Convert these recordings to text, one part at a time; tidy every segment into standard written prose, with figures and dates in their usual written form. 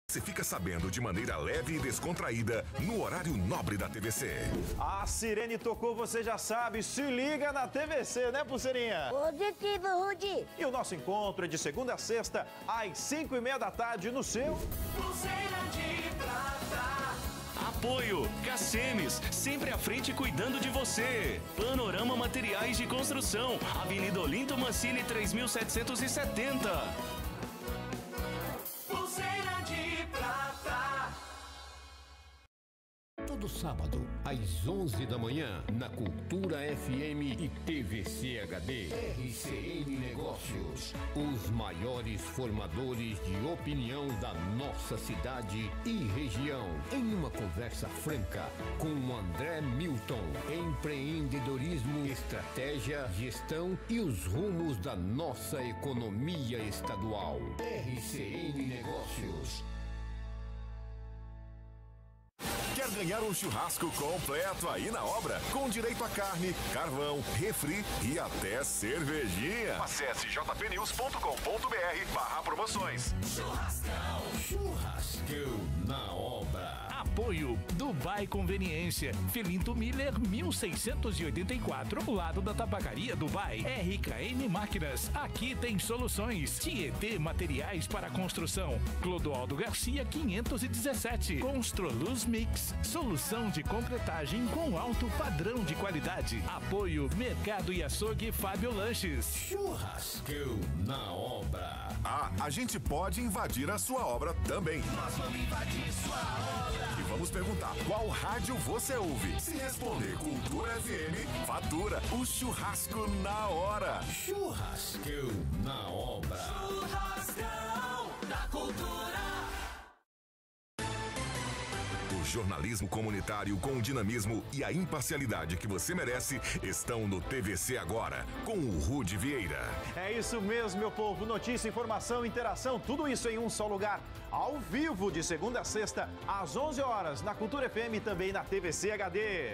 Você fica sabendo de maneira leve e descontraída no horário nobre da TVC. A sirene tocou, você já sabe, se liga na TVC, né, Pulseirinha? Positivo, Rudy. E o nosso encontro é de segunda a sexta, às 5:30 da tarde, no seu... Pulseira de Prata. Apoio Cacemes, sempre à frente cuidando de você. Panorama Materiais de Construção, Avenida Olinto Mancini 3770. Todo sábado, às 11 da manhã, na Cultura FM e TVC HD. RCN Negócios, os maiores formadores de opinião da nossa cidade e região. Em uma conversa franca com André Milton. Empreendedorismo, estratégia, gestão e os rumos da nossa economia estadual. RCN Negócios. Quer ganhar um churrasco completo aí na obra? Com direito a carne, carvão, refri e até cervejinha. Acesse jpnews.com.br/promoções. Churrascão. Churrascão na obra. Apoio Dubai Conveniência, Felinto Miller 1684, lado da Tabacaria Dubai. RKM Máquinas, aqui tem soluções. Tietê Materiais para Construção, Clodoaldo Garcia 517. Construluz Mix, solução de concretagem com alto padrão de qualidade. Apoio Mercado e Açougue Fábio Lanches. Churrascão na obra. Ah, a gente pode invadir a sua obra também. Nós vamos invadir sua obra. E vamos perguntar qual rádio você ouve. Se responder Cultura FM, fatura o churrasco na hora. Churrascão na obra. Churrascão da Cultura. O jornalismo comunitário com o dinamismo e a imparcialidade que você merece estão no TVC Agora, com o Rudy Vieira. É isso mesmo, meu povo. Notícia, informação, interação, tudo isso em um só lugar. Ao vivo, de segunda a sexta, às 11 horas, na Cultura FM e também na TVC HD.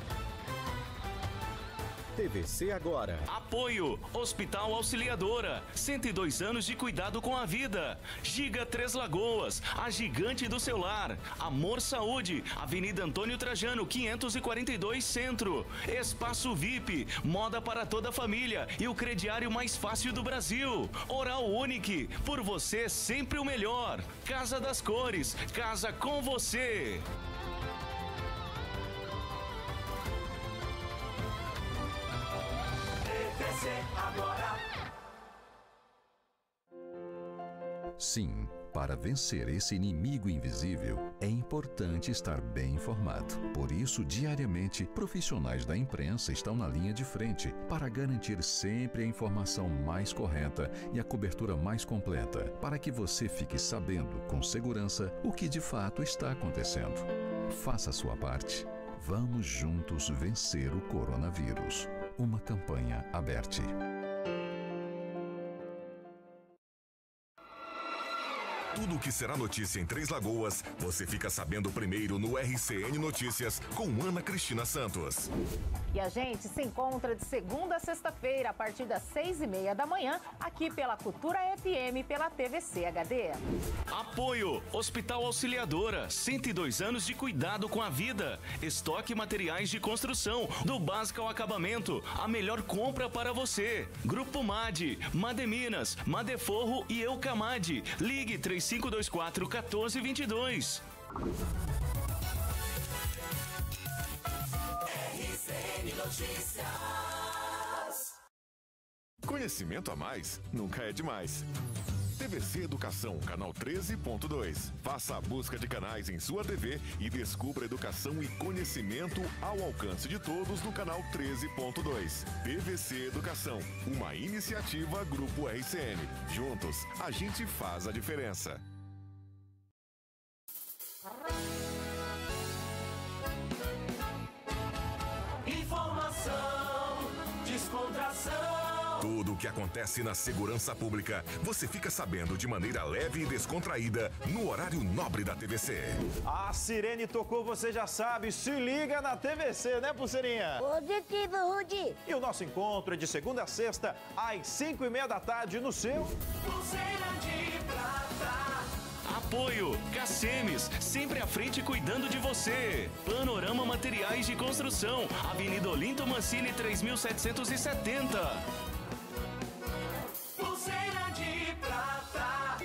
TVC Agora. Apoio Hospital Auxiliadora, 102 anos de cuidado com a vida. Giga Três Lagoas, a gigante do seu lar. Amor Saúde, Avenida Antônio Trajano, 542 Centro. Espaço VIP, moda para toda a família e o crediário mais fácil do Brasil. Oral Unique, por você sempre o melhor. Casa das Cores, casa com você. Agora. Sim, para vencer esse inimigo invisível, é importante estar bem informado. Por isso, diariamente, profissionais da imprensa estão na linha de frente para garantir sempre a informação mais correta e a cobertura mais completa, para que você fique sabendo com segurança o que de fato está acontecendo. Faça a sua parte. Vamos juntos vencer o coronavírus. Uma campanha aberta. Tudo o que será notícia em Três Lagoas, você fica sabendo primeiro no RCN Notícias com Ana Cristina Santos. E a gente se encontra de segunda a sexta-feira, a partir das 6:30 da manhã, aqui pela Cultura FM e pela TVC HD. Apoio Hospital Auxiliadora, 102 anos de cuidado com a vida. Estoque materiais de construção, do básico ao acabamento, a melhor compra para você. Grupo MAD, Mademinas, Madeforro e Eucamad. Ligue 3524-1422. RCN Notícias. Conhecimento a mais nunca é demais. TVC Educação, canal 13.2. Faça a busca de canais em sua TV e descubra educação e conhecimento ao alcance de todos no canal 13.2. TVC Educação, uma iniciativa Grupo RCN. Juntos, a gente faz a diferença. Informação, descontração. Tudo o que acontece na segurança pública, você fica sabendo de maneira leve e descontraída no horário nobre da TVC. A sirene tocou, você já sabe, se liga na TVC, né, Pulseirinha? Positivo, Rudy. E o nosso encontro é de segunda a sexta, às 5:30 da tarde, no seu... Pulseira de Prata. Apoio Cacemes, sempre à frente cuidando de você. Panorama Materiais de Construção, Avenida Olinto Mancini 3770. Pulseira de prata.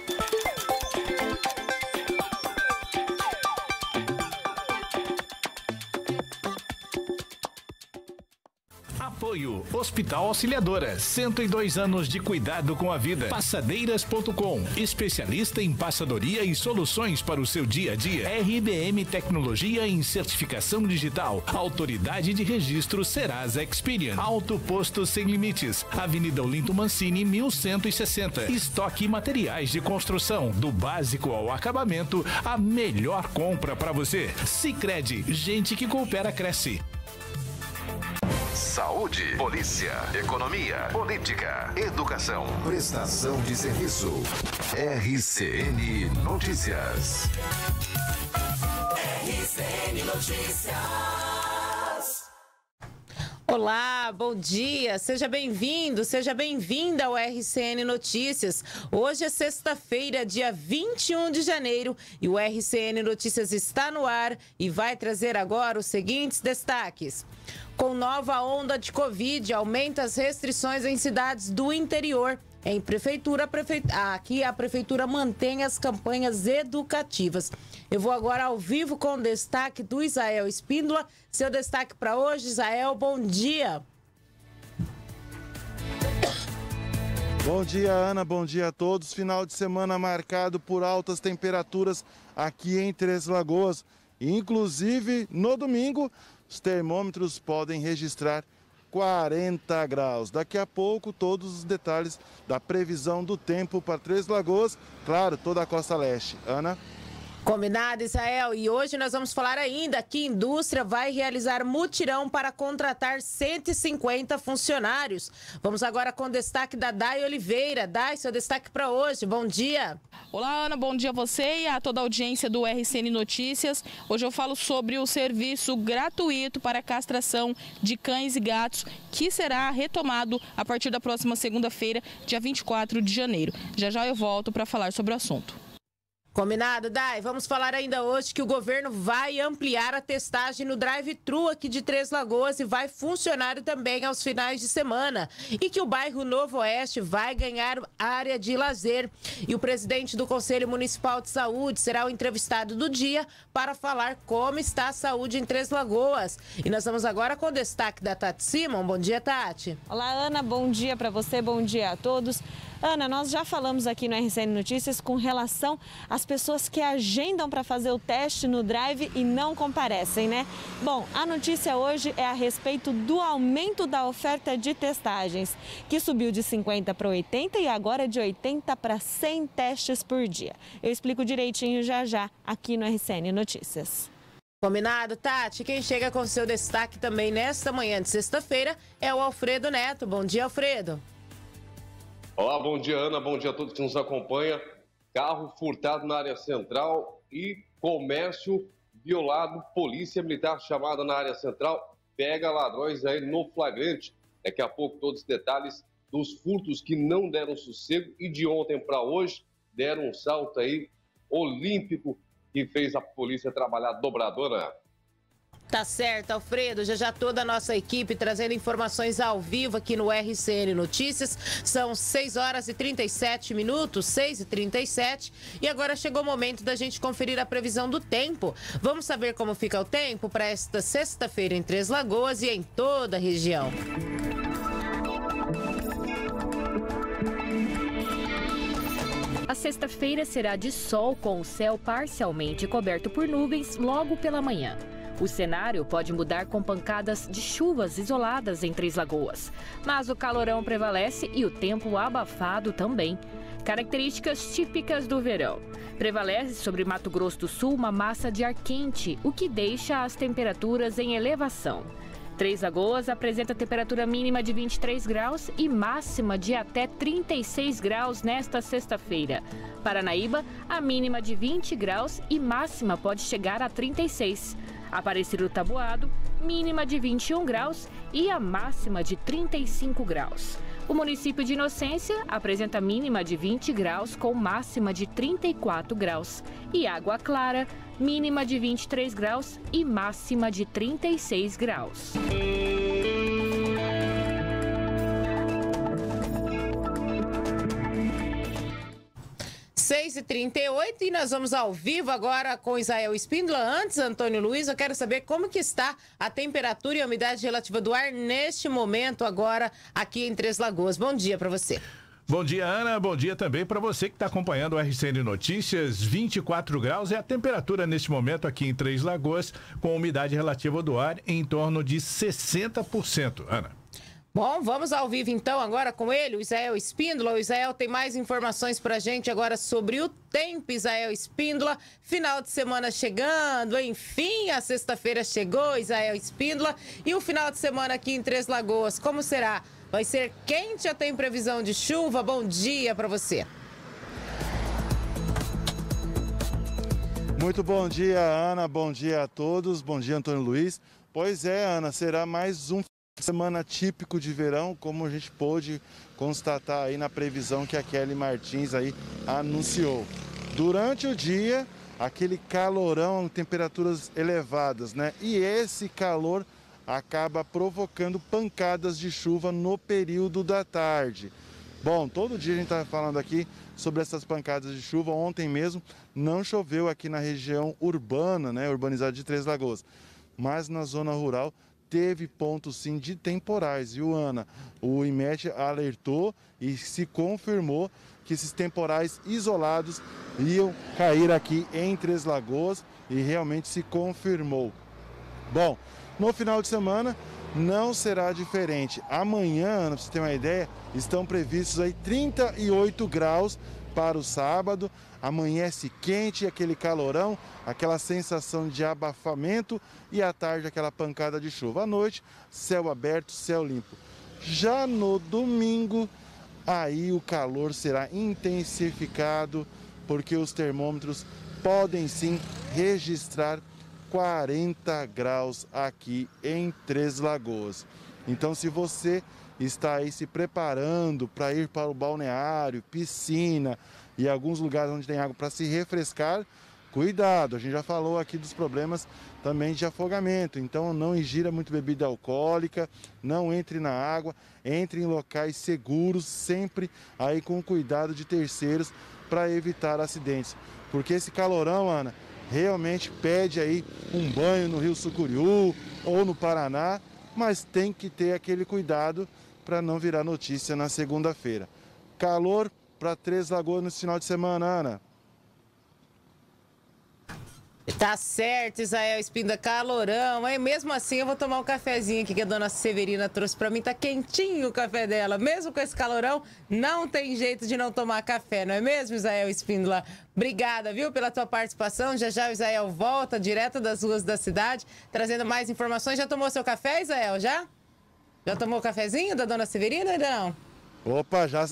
Apoio Hospital Auxiliadora, 102 anos de cuidado com a vida. Passadeiras.com, especialista em passadoria e soluções para o seu dia a dia. RBM Tecnologia em Certificação Digital, Autoridade de Registro Serasa Experian. Auto Posto Sem Limites, Avenida Olinto Mancini 1160. Estoque Materiais de Construção, do básico ao acabamento, a melhor compra para você. Sicredi, gente que coopera cresce. Saúde, polícia, economia, política, educação, prestação de serviço. RCN Notícias. RCN Notícias. Olá, bom dia, seja bem-vindo, seja bem-vinda ao RCN Notícias. Hoje é sexta-feira, dia 21 de janeiro e o RCN Notícias está no ar e vai trazer agora os seguintes destaques. Com nova onda de Covid, aumenta as restrições em cidades do interior. Aqui a Prefeitura mantém as campanhas educativas. Eu vou agora ao vivo com o destaque do Isael Espíndola. Seu destaque para hoje, Isael, bom dia. Bom dia, Ana, bom dia a todos. Final de semana marcado por altas temperaturas aqui em Três Lagoas. Inclusive, no domingo, os termômetros podem registrar 40 graus. Daqui a pouco, todos os detalhes da previsão do tempo para Três Lagoas, claro, toda a costa leste. Ana? Combinado, Israel. E hoje nós vamos falar ainda que a indústria vai realizar mutirão para contratar 150 funcionários. Vamos agora com o destaque da Day Oliveira. Day, seu destaque para hoje. Bom dia. Olá, Ana. Bom dia a você e a toda a audiência do RCN Notícias. Hoje eu falo sobre o serviço gratuito para castração de cães e gatos, que será retomado a partir da próxima segunda-feira, dia 24 de janeiro. Já já eu volto para falar sobre o assunto. Combinado, Day. Vamos falar ainda hoje que o governo vai ampliar a testagem no drive-thru aqui de Três Lagoas e vai funcionar também aos finais de semana. E que o bairro Novo Oeste vai ganhar área de lazer. E o presidente do Conselho Municipal de Saúde será o entrevistado do dia para falar como está a saúde em Três Lagoas. E nós vamos agora com o destaque da Tati Simon. Bom dia, Tati. Olá, Ana. Bom dia para você, bom dia a todos. Ana, nós já falamos aqui no RCN Notícias com relação às pessoas que agendam para fazer o teste no drive e não comparecem, né? Bom, a notícia hoje é a respeito do aumento da oferta de testagens, que subiu de 50 para 80 e agora de 80 para 100 testes por dia. Eu explico direitinho já já aqui no RCN Notícias. Combinado, Tati. Quem chega com seu destaque também nesta manhã de sexta-feira é o Alfredo Neto. Bom dia, Alfredo. Olá, bom dia, Ana, bom dia a todos que nos acompanham. Carro furtado na área central e comércio violado. Polícia Militar chamada na área central pega ladrões aí no flagrante. Daqui a pouco todos os detalhes dos furtos que não deram sossego e de ontem para hoje deram um salto aí olímpico que fez a polícia trabalhar dobradora. Tá certo, Alfredo. Já toda a nossa equipe trazendo informações ao vivo aqui no RCN Notícias. São 6 horas e 37 minutos, 6h37. E agora chegou o momento da gente conferir a previsão do tempo. Vamos saber como fica o tempo para esta sexta-feira em Três Lagoas e em toda a região. A sexta-feira será de sol com o céu parcialmente coberto por nuvens logo pela manhã. O cenário pode mudar com pancadas de chuvas isoladas em Três Lagoas, mas o calorão prevalece e o tempo abafado também. Características típicas do verão. Prevalece sobre Mato Grosso do Sul uma massa de ar quente, o que deixa as temperaturas em elevação. Três Lagoas apresenta temperatura mínima de 23 graus e máxima de até 36 graus nesta sexta-feira. Paranaíba, a mínima de 20 graus e máxima pode chegar a 36. Aparecido Taboado, mínima de 21 graus e a máxima de 35 graus. O município de Inocência apresenta mínima de 20 graus com máxima de 34 graus. E Água Clara, mínima de 23 graus e máxima de 36 graus. 6h38 e nós vamos ao vivo agora com Israel Espíndola. Antes, Antônio Luiz, eu quero saber como que está a temperatura e a umidade relativa do ar neste momento agora aqui em Três Lagoas. Bom dia para você. Bom dia, Ana. Bom dia também para você que está acompanhando o RCN Notícias. 24 graus é a temperatura neste momento aqui em Três Lagoas, com umidade relativa do ar em torno de 60%. Ana. Bom, vamos ao vivo então agora com ele, o Israel Espíndola. O Israel tem mais informações pra gente agora sobre o tempo, Israel Espíndola. Final de semana chegando, enfim, a sexta-feira chegou, Israel Espíndola. E o final de semana aqui em Três Lagoas, como será? Vai ser quente, já tem previsão de chuva? Bom dia pra você. Muito bom dia, Ana. Bom dia a todos. Bom dia, Antônio Luiz. Pois é, Ana, será mais um semana típico de verão, como a gente pôde constatar aí na previsão que a Kelly Martins aí anunciou. Durante o dia, aquele calorão, temperaturas elevadas, né? E esse calor acaba provocando pancadas de chuva no período da tarde. Bom, todo dia a gente está falando aqui sobre essas pancadas de chuva. Ontem mesmo não choveu aqui na região urbana, né? Urbanizada de Três Lagoas, mas na zona rural teve pontos sim de temporais, viu, Ana? O IMET alertou e se confirmou que esses temporais isolados iam cair aqui em Três Lagoas e realmente se confirmou. Bom, no final de semana não será diferente. Amanhã, Ana, para você ter uma ideia, estão previstos aí 38 graus para o sábado. Amanhece quente, aquele calorão, aquela sensação de abafamento e à tarde aquela pancada de chuva. À noite, céu aberto, céu limpo. Já no domingo, aí o calor será intensificado, porque os termômetros podem sim registrar 40 graus aqui em Três Lagoas. Então, se você está aí se preparando para ir para o balneário, piscina e alguns lugares onde tem água para se refrescar, cuidado, a gente já falou aqui dos problemas também de afogamento, então não ingira muito bebida alcoólica, não entre na água, entre em locais seguros, sempre aí com cuidado de terceiros para evitar acidentes, porque esse calorão, Ana, realmente pede aí um banho no Rio Sucuriú ou no Paraná, mas tem que ter aquele cuidado para não virar notícia na segunda-feira. Calor para Três Lagoas nesse final de semana, Ana. Tá certo, Israel Espíndola, calorão. Aí mesmo assim eu vou tomar um cafezinho aqui que a dona Severina trouxe pra mim. Tá quentinho o café dela. Mesmo com esse calorão, não tem jeito de não tomar café, não é mesmo, Israel Espíndola? Obrigada, viu, pela tua participação. Já já o Israel volta direto das ruas da cidade, trazendo mais informações. Já tomou seu café, Israel? Já? Já tomou o cafezinho da dona Severina ou não? Opa, já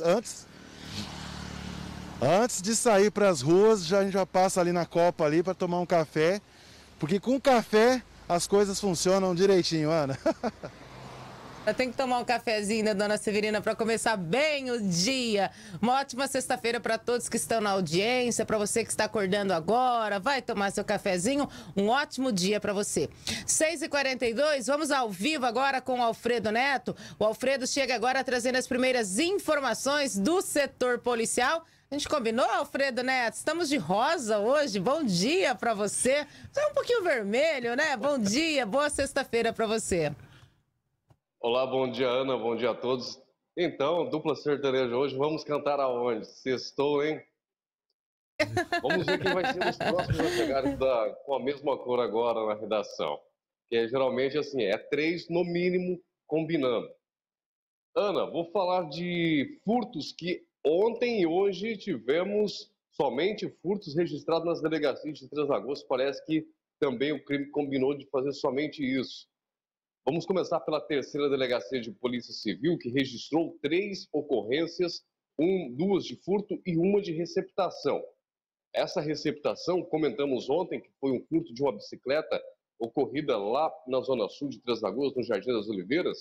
antes de sair para as ruas, a gente já passa ali na copa ali para tomar um café, porque com café as coisas funcionam direitinho, Ana. Eu tenho que tomar um cafezinho da dona Severina para começar bem o dia. Uma ótima sexta-feira para todos que estão na audiência, para você que está acordando agora, vai tomar seu cafezinho. Um ótimo dia para você. 6h42, vamos ao vivo agora com o Alfredo Neto. O Alfredo chega agora trazendo as primeiras informações do setor policial. A gente combinou, Alfredo Neto? Estamos de rosa hoje. Bom dia para você. Você é um pouquinho vermelho, né? Bom dia, boa sexta-feira para você. Olá, bom dia, Ana. Bom dia a todos. Então, dupla sertaneja hoje, vamos cantar aonde? Sextou, hein? Vamos ver quem vai ser os próximos a chegarem com a mesma cor agora na redação. Que é geralmente assim, é 3 no mínimo combinando. Ana, vou falar de furtos que ontem e hoje tivemos somente furtos registrados nas delegacias de Três Lagoas. Parece que também o crime combinou de fazer somente isso. Vamos começar pela terceira delegacia de Polícia Civil, que registrou 3 ocorrências, 2 de furto e 1 de receptação. Essa receptação, comentamos ontem, que foi um furto de uma bicicleta ocorrida lá na Zona Sul de Três Lagoas, no Jardim das Oliveiras.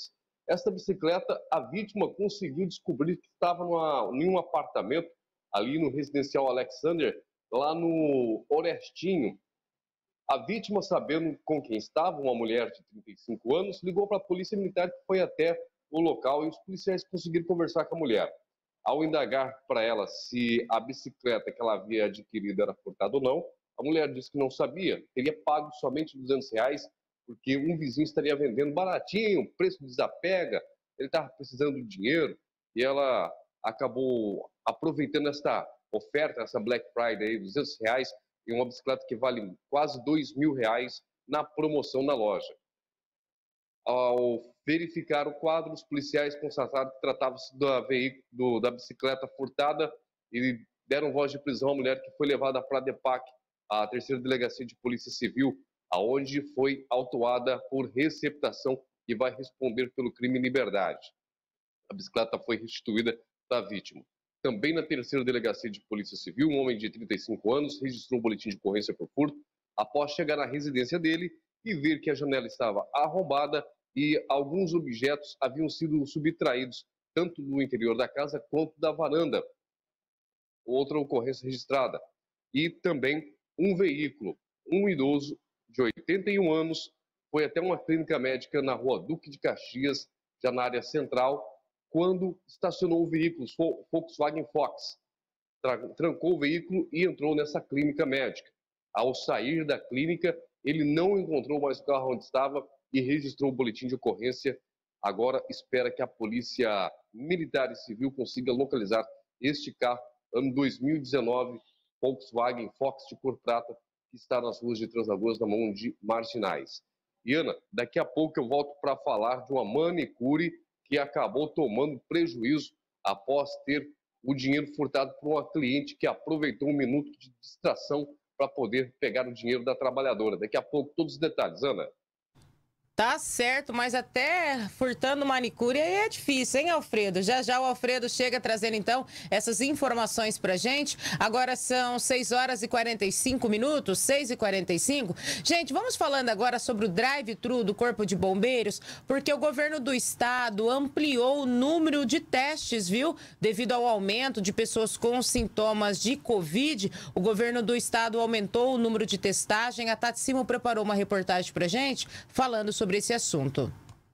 Essa bicicleta, a vítima conseguiu descobrir que estava em um apartamento ali no residencial Alexander, lá no Orestinho. A vítima, sabendo com quem estava, uma mulher de 35 anos, ligou para a polícia militar, que foi até o local, e os policiais conseguiram conversar com a mulher. Ao indagar para ela se a bicicleta que ela havia adquirido era furtada ou não, a mulher disse que não sabia, teria pago somente R$200, porque um vizinho estaria vendendo baratinho, preço desapega, ele estava precisando de dinheiro, e ela acabou aproveitando esta oferta, essa Black Friday, R$200, e uma bicicleta que vale quase R$2.000 na promoção na loja. Ao verificar o quadro, os policiais constataram que tratava-se da bicicleta furtada e deram voz de prisão à mulher, que foi levada para a DEPAC, a terceira delegacia de polícia civil, aonde foi autuada por receptação e vai responder pelo crime em liberdade. A bicicleta foi restituída da vítima. Também na terceira delegacia de polícia civil, um homem de 35 anos registrou um boletim de ocorrência por furto após chegar na residência dele e ver que a janela estava arrombada e alguns objetos haviam sido subtraídos tanto do interior da casa quanto da varanda. Outra ocorrência registrada. E também um veículo. Um idoso de 81 anos foi até uma clínica médica na rua Duque de Caxias, já na área central, quando estacionou o veículo Volkswagen Fox. Trancou o veículo e entrou nessa clínica médica. Ao sair da clínica, ele não encontrou mais o carro onde estava e registrou o boletim de ocorrência. Agora espera que a polícia militar e civil consiga localizar este carro, ano 2019, Volkswagen Fox de cor prata, que está nas ruas de Três Lagoas na mão de marginais. E Ana, daqui a pouco eu volto para falar de uma manicure que acabou tomando prejuízo após ter o dinheiro furtado por uma cliente que aproveitou um minuto de distração para poder pegar o dinheiro da trabalhadora. Daqui a pouco todos os detalhes, Ana. Tá certo, mas até furtando manicure aí é difícil, hein, Alfredo? Já já o Alfredo chega trazendo, então, essas informações pra gente. Agora são 6h45, 6h45. Gente, vamos falando agora sobre o drive-thru do Corpo de Bombeiros, porque o governo do estado ampliou o número de testes, viu? Devido ao aumento de pessoas com sintomas de Covid, o governo do estado aumentou o número de testagem. A Tati Simo preparou uma reportagem pra gente falando sobre esse assunto.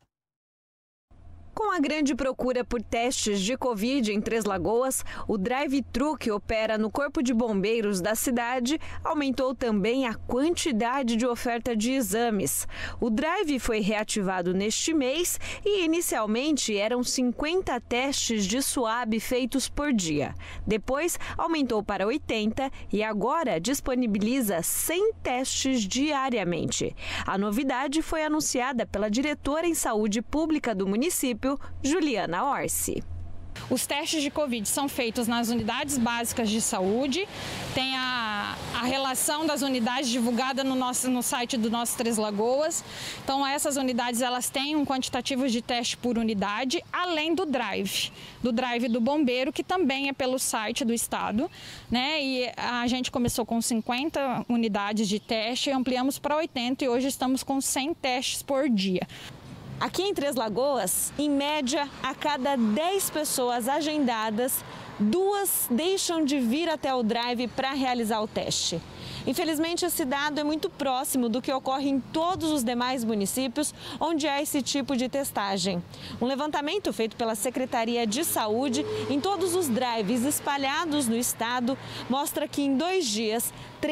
Com a grande procura por testes de Covid em Três Lagoas, o drive-thru que opera no Corpo de Bombeiros da cidade aumentou também a quantidade de oferta de exames. O drive foi reativado neste mês e inicialmente eram 50 testes de suave feitos por dia. Depois aumentou para 80 e agora disponibiliza 100 testes diariamente. A novidade foi anunciada pela diretora em saúde pública do município, Juliana Orsi. Os testes de Covid são feitos nas unidades básicas de saúde, tem a relação das unidades divulgada no site do nosso Três Lagoas. Então essas unidades elas têm um quantitativo de teste por unidade, além do drive do bombeiro, que também é pelo site do estado, né? E a gente começou com 50 unidades de teste, ampliamos para 80 e hoje estamos com 100 testes por dia. Aqui em Três Lagoas, em média, a cada 10 pessoas agendadas, 2 deixam de vir até o drive para realizar o teste. Infelizmente, esse dado é muito próximo do que ocorre em todos os demais municípios onde há esse tipo de testagem. Um levantamento feito pela Secretaria de Saúde em todos os drives espalhados no estado mostra que em 2 dias,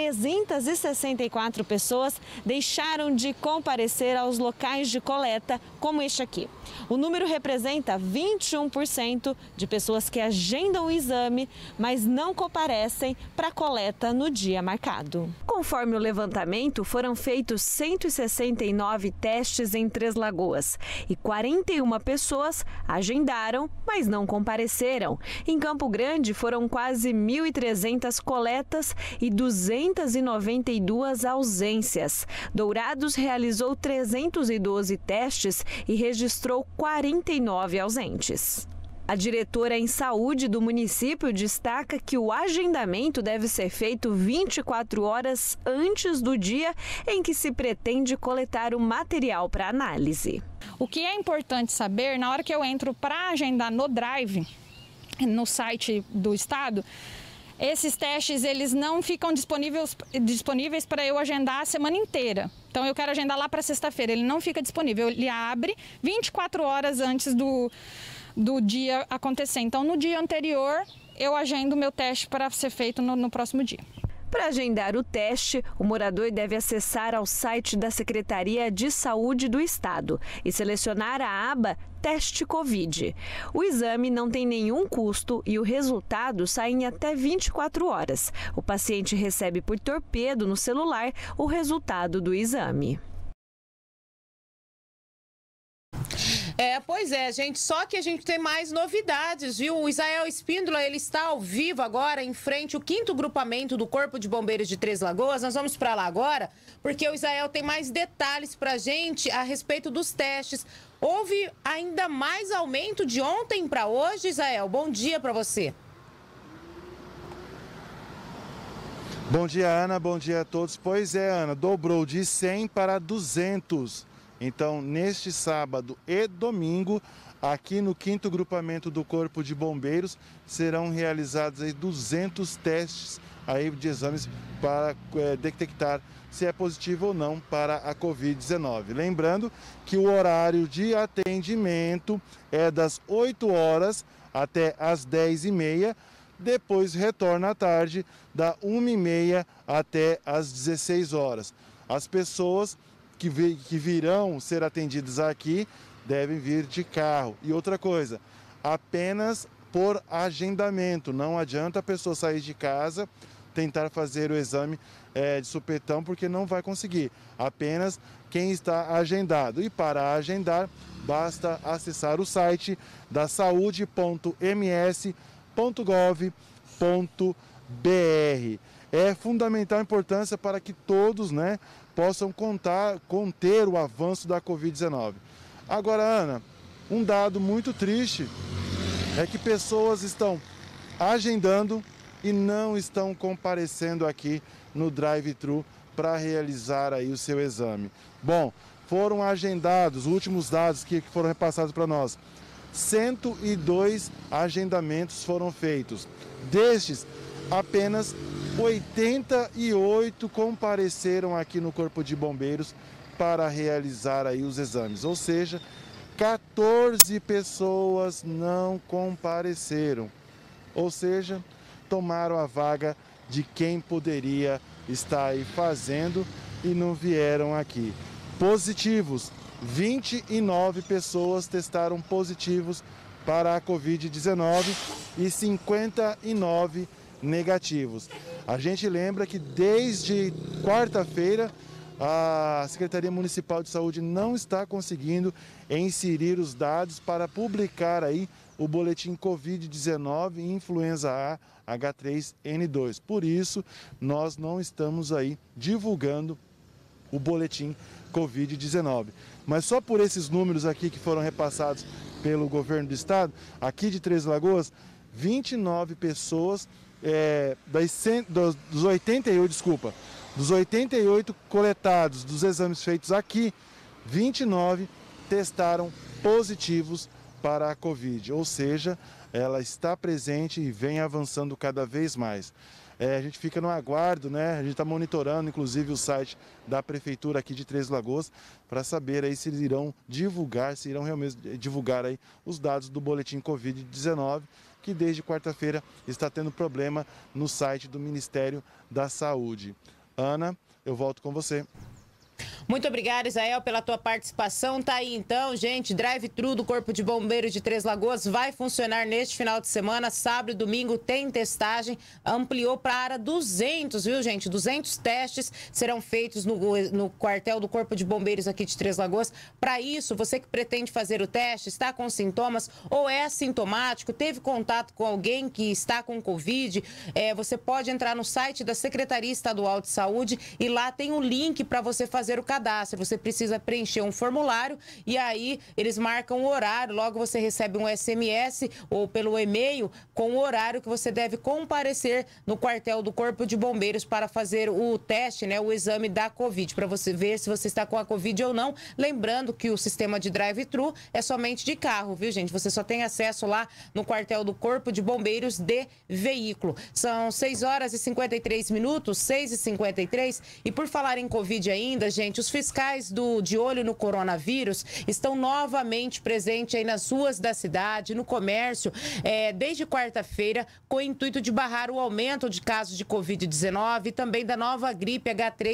364 pessoas deixaram de comparecer aos locais de coleta, como este aqui. O número representa 21% de pessoas que agendam o exame, mas não comparecem para a coleta no dia marcado. Conforme o levantamento, foram feitos 169 testes em Três Lagoas e 41 pessoas agendaram, mas não compareceram. Em Campo Grande, foram quase 1.300 coletas e 292 ausências. Dourados realizou 312 testes e registrou 49 ausentes. A diretora em saúde do município destaca que o agendamento deve ser feito 24 horas antes do dia em que se pretende coletar o material para análise. O que é importante saber, na hora que eu entro para agendar no Drive, no site do estado, esses testes eles não ficam disponíveis para eu agendar a semana inteira. Então eu quero agendar lá para sexta-feira, ele não fica disponível, ele abre 24 horas antes do dia acontecer. Então, no dia anterior, eu agendo o meu teste para ser feito no próximo dia. Para agendar o teste, o morador deve acessar ao site da Secretaria de Saúde do Estado e selecionar a aba Teste Covid. O exame não tem nenhum custo e o resultado sai em até 24 horas. O paciente recebe por torpedo no celular o resultado do exame. Pois é, gente, só que a gente tem mais novidades, viu? O Isael Espíndola, ele está ao vivo agora em frente ao 5º grupamento do Corpo de Bombeiros de Três Lagoas. Nós vamos para lá agora, porque o Isael tem mais detalhes para a gente a respeito dos testes. Houve ainda mais aumento de ontem para hoje, Isael? Bom dia para você. Bom dia, Ana. Bom dia a todos. Pois é, Ana, dobrou de 100 para 200. Então, neste sábado e domingo, aqui no 5º grupamento do Corpo de Bombeiros, serão realizados aí 200 testes aí de exames para detectar se é positivo ou não para a Covid-19. Lembrando que o horário de atendimento é das 8 horas até as 10h30, depois retorna à tarde, da 1h30 até as 16 horas. As pessoas que virão ser atendidos aqui devem vir de carro. E outra coisa, apenas por agendamento. Não adianta a pessoa sair de casa, tentar fazer o exame de supetão, porque não vai conseguir. Apenas quem está agendado. E para agendar, basta acessar o site da saude.ms.gov.br. É fundamental importância para que todos, possam conter o avanço da Covid-19. Agora, Ana, um dado muito triste é que pessoas estão agendando e não estão comparecendo aqui no drive-thru para realizar aí o seu exame. Bom, foram agendados, os últimos dados que foram repassados para nós, 102 agendamentos foram feitos. Destes, apenas 88 compareceram aqui no Corpo de Bombeiros para realizar aí os exames. Ou seja, 14 pessoas não compareceram. Ou seja, tomaram a vaga de quem poderia estar aí fazendo e não vieram aqui. Positivos, 29 pessoas testaram positivos para a Covid-19 e 59 negativos. A gente lembra que desde quarta-feira a Secretaria Municipal de Saúde não está conseguindo inserir os dados para publicar aí o boletim Covid-19 e influenza A H3N2. Por isso, nós não estamos aí divulgando o boletim Covid-19. Mas só por esses números aqui que foram repassados pelo governo do estado, aqui de Três Lagoas, 29 pessoas dos 88 coletados dos exames feitos aqui, 29 testaram positivos para a Covid, ou seja, ela está presente e vem avançando cada vez mais. A gente fica no aguardo, a gente está monitorando, inclusive, o site da Prefeitura aqui de Três Lagoas, para saber aí se eles irão realmente divulgar aí os dados do boletim Covid-19, que desde quarta-feira está tendo problema no site do Ministério da Saúde. Ana, eu volto com você. Muito obrigada, Isael, pela tua participação. Tá aí então, gente, drive-thru do Corpo de Bombeiros de Três Lagoas vai funcionar neste final de semana, sábado e domingo tem testagem, ampliou para 200, viu, gente? 200 testes serão feitos no quartel do Corpo de Bombeiros aqui de Três Lagoas. Para isso, você que pretende fazer o teste, está com sintomas ou é assintomático, teve contato com alguém que está com Covid, você pode entrar no site da Secretaria Estadual de Saúde e lá tem um link para você fazer o cadastro. Você precisa preencher um formulário e aí eles marcam o horário. Logo você recebe um SMS ou pelo e-mail com o horário que você deve comparecer no quartel do Corpo de Bombeiros para fazer o teste, né, o exame da Covid, para você ver se você está com a Covid ou não. Lembrando que o sistema de drive-thru é somente de carro, viu, gente? Você só tem acesso lá no quartel do Corpo de Bombeiros de veículo. São 6 horas e 53 minutos, 6h53. E por falar em Covid ainda, gente, os fiscais de olho no coronavírus estão novamente presentes aí nas ruas da cidade, no comércio, desde quarta-feira, com o intuito de barrar o aumento de casos de Covid-19 e também da nova gripe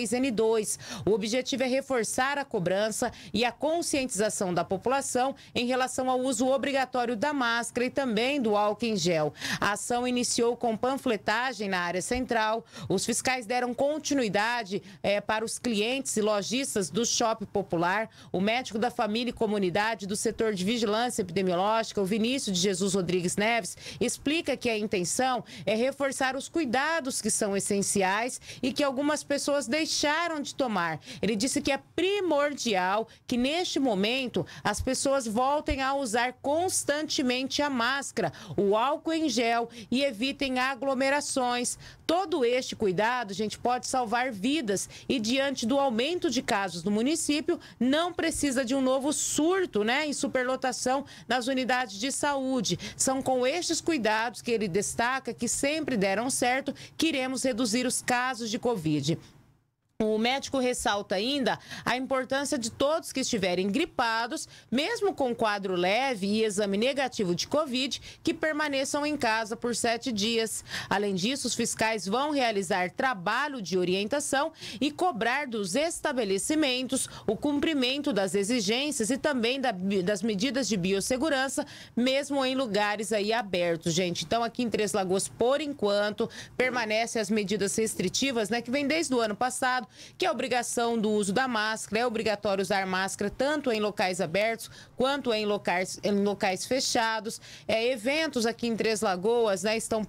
H3N2. O objetivo é reforçar a cobrança e a conscientização da população em relação ao uso obrigatório da máscara e também do álcool em gel. A ação iniciou com panfletagem na área central. Os fiscais deram continuidade para os clientes e lojistas do Shopping Popular. O médico da família e comunidade do setor de vigilância epidemiológica, o Vinícius de Jesus Rodrigues Neves, explica que a intenção é reforçar os cuidados que são essenciais e que algumas pessoas deixaram de tomar. Ele disse que é primordial que neste momento as pessoas voltem a usar constantemente a máscara, o álcool em gel e evitem aglomerações. Todo este cuidado, gente, pode salvar vidas e diante do aumento de casos no município, não precisa de um novo surto, né, em superlotação nas unidades de saúde. São com estes cuidados que ele destaca que sempre deram certo que iremos reduzir os casos de Covid. O médico ressalta ainda a importância de todos que estiverem gripados, mesmo com quadro leve e exame negativo de Covid, que permaneçam em casa por 7 dias. Além disso, os fiscais vão realizar trabalho de orientação e cobrar dos estabelecimentos o cumprimento das exigências e também das medidas de biossegurança, mesmo em lugares aí abertos, gente. Então, aqui em Três Lagoas, por enquanto, permanecem as medidas restritivas, né, que vem desde o ano passado, que é a obrigação do uso da máscara. É obrigatório usar máscara tanto em locais abertos quanto em locais fechados. Eventos aqui em Três Lagoas, né, estão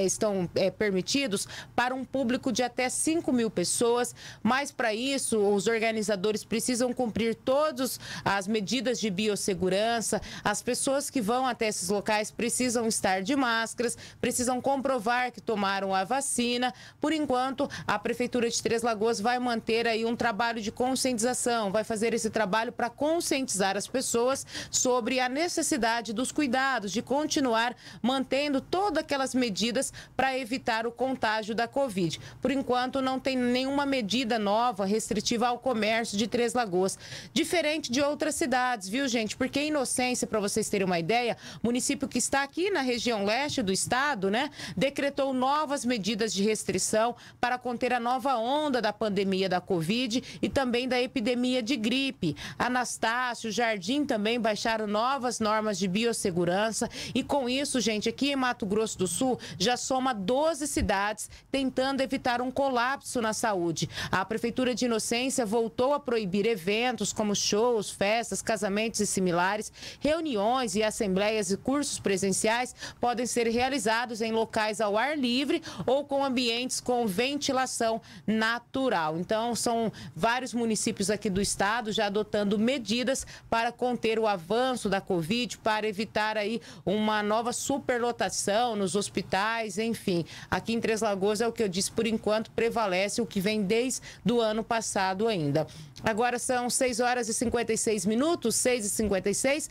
permitidos para um público de até 5.000 pessoas, mas para isso os organizadores precisam cumprir todas as medidas de biossegurança. As pessoas que vão até esses locais precisam estar de máscaras, precisam comprovar que tomaram a vacina. Por enquanto, a Prefeitura de Três Lagoas vai manter aí um trabalho de conscientização, vai fazer esse trabalho para conscientizar as pessoas sobre a necessidade dos cuidados, de continuar mantendo todas aquelas medidas para evitar o contágio da Covid. Por enquanto, não tem nenhuma medida nova restritiva ao comércio de Três Lagoas, diferente de outras cidades, viu, gente? Porque Inocência, para vocês terem uma ideia, município que está aqui na região leste do estado, né, decretou novas medidas de restrição para conter a nova onda da pandemia da Covid e também da epidemia de gripe. Anastácio, Jardim também baixaram novas normas de biossegurança e com isso, gente, aqui em Mato Grosso do Sul já soma 12 cidades tentando evitar um colapso na saúde. A Prefeitura de Inocência voltou a proibir eventos como shows, festas, casamentos e similares. Reuniões e assembleias e cursos presenciais podem ser realizados em locais ao ar livre ou com ambientes com ventilação natural. Então, são vários municípios aqui do estado já adotando medidas para conter o avanço da Covid, para evitar aí uma nova superlotação nos hospitais, enfim. Aqui em Três Lagoas, é o que eu disse, por enquanto, prevalece o que vem desde o ano passado ainda. Agora são 6 horas e 56 minutos, 6h56,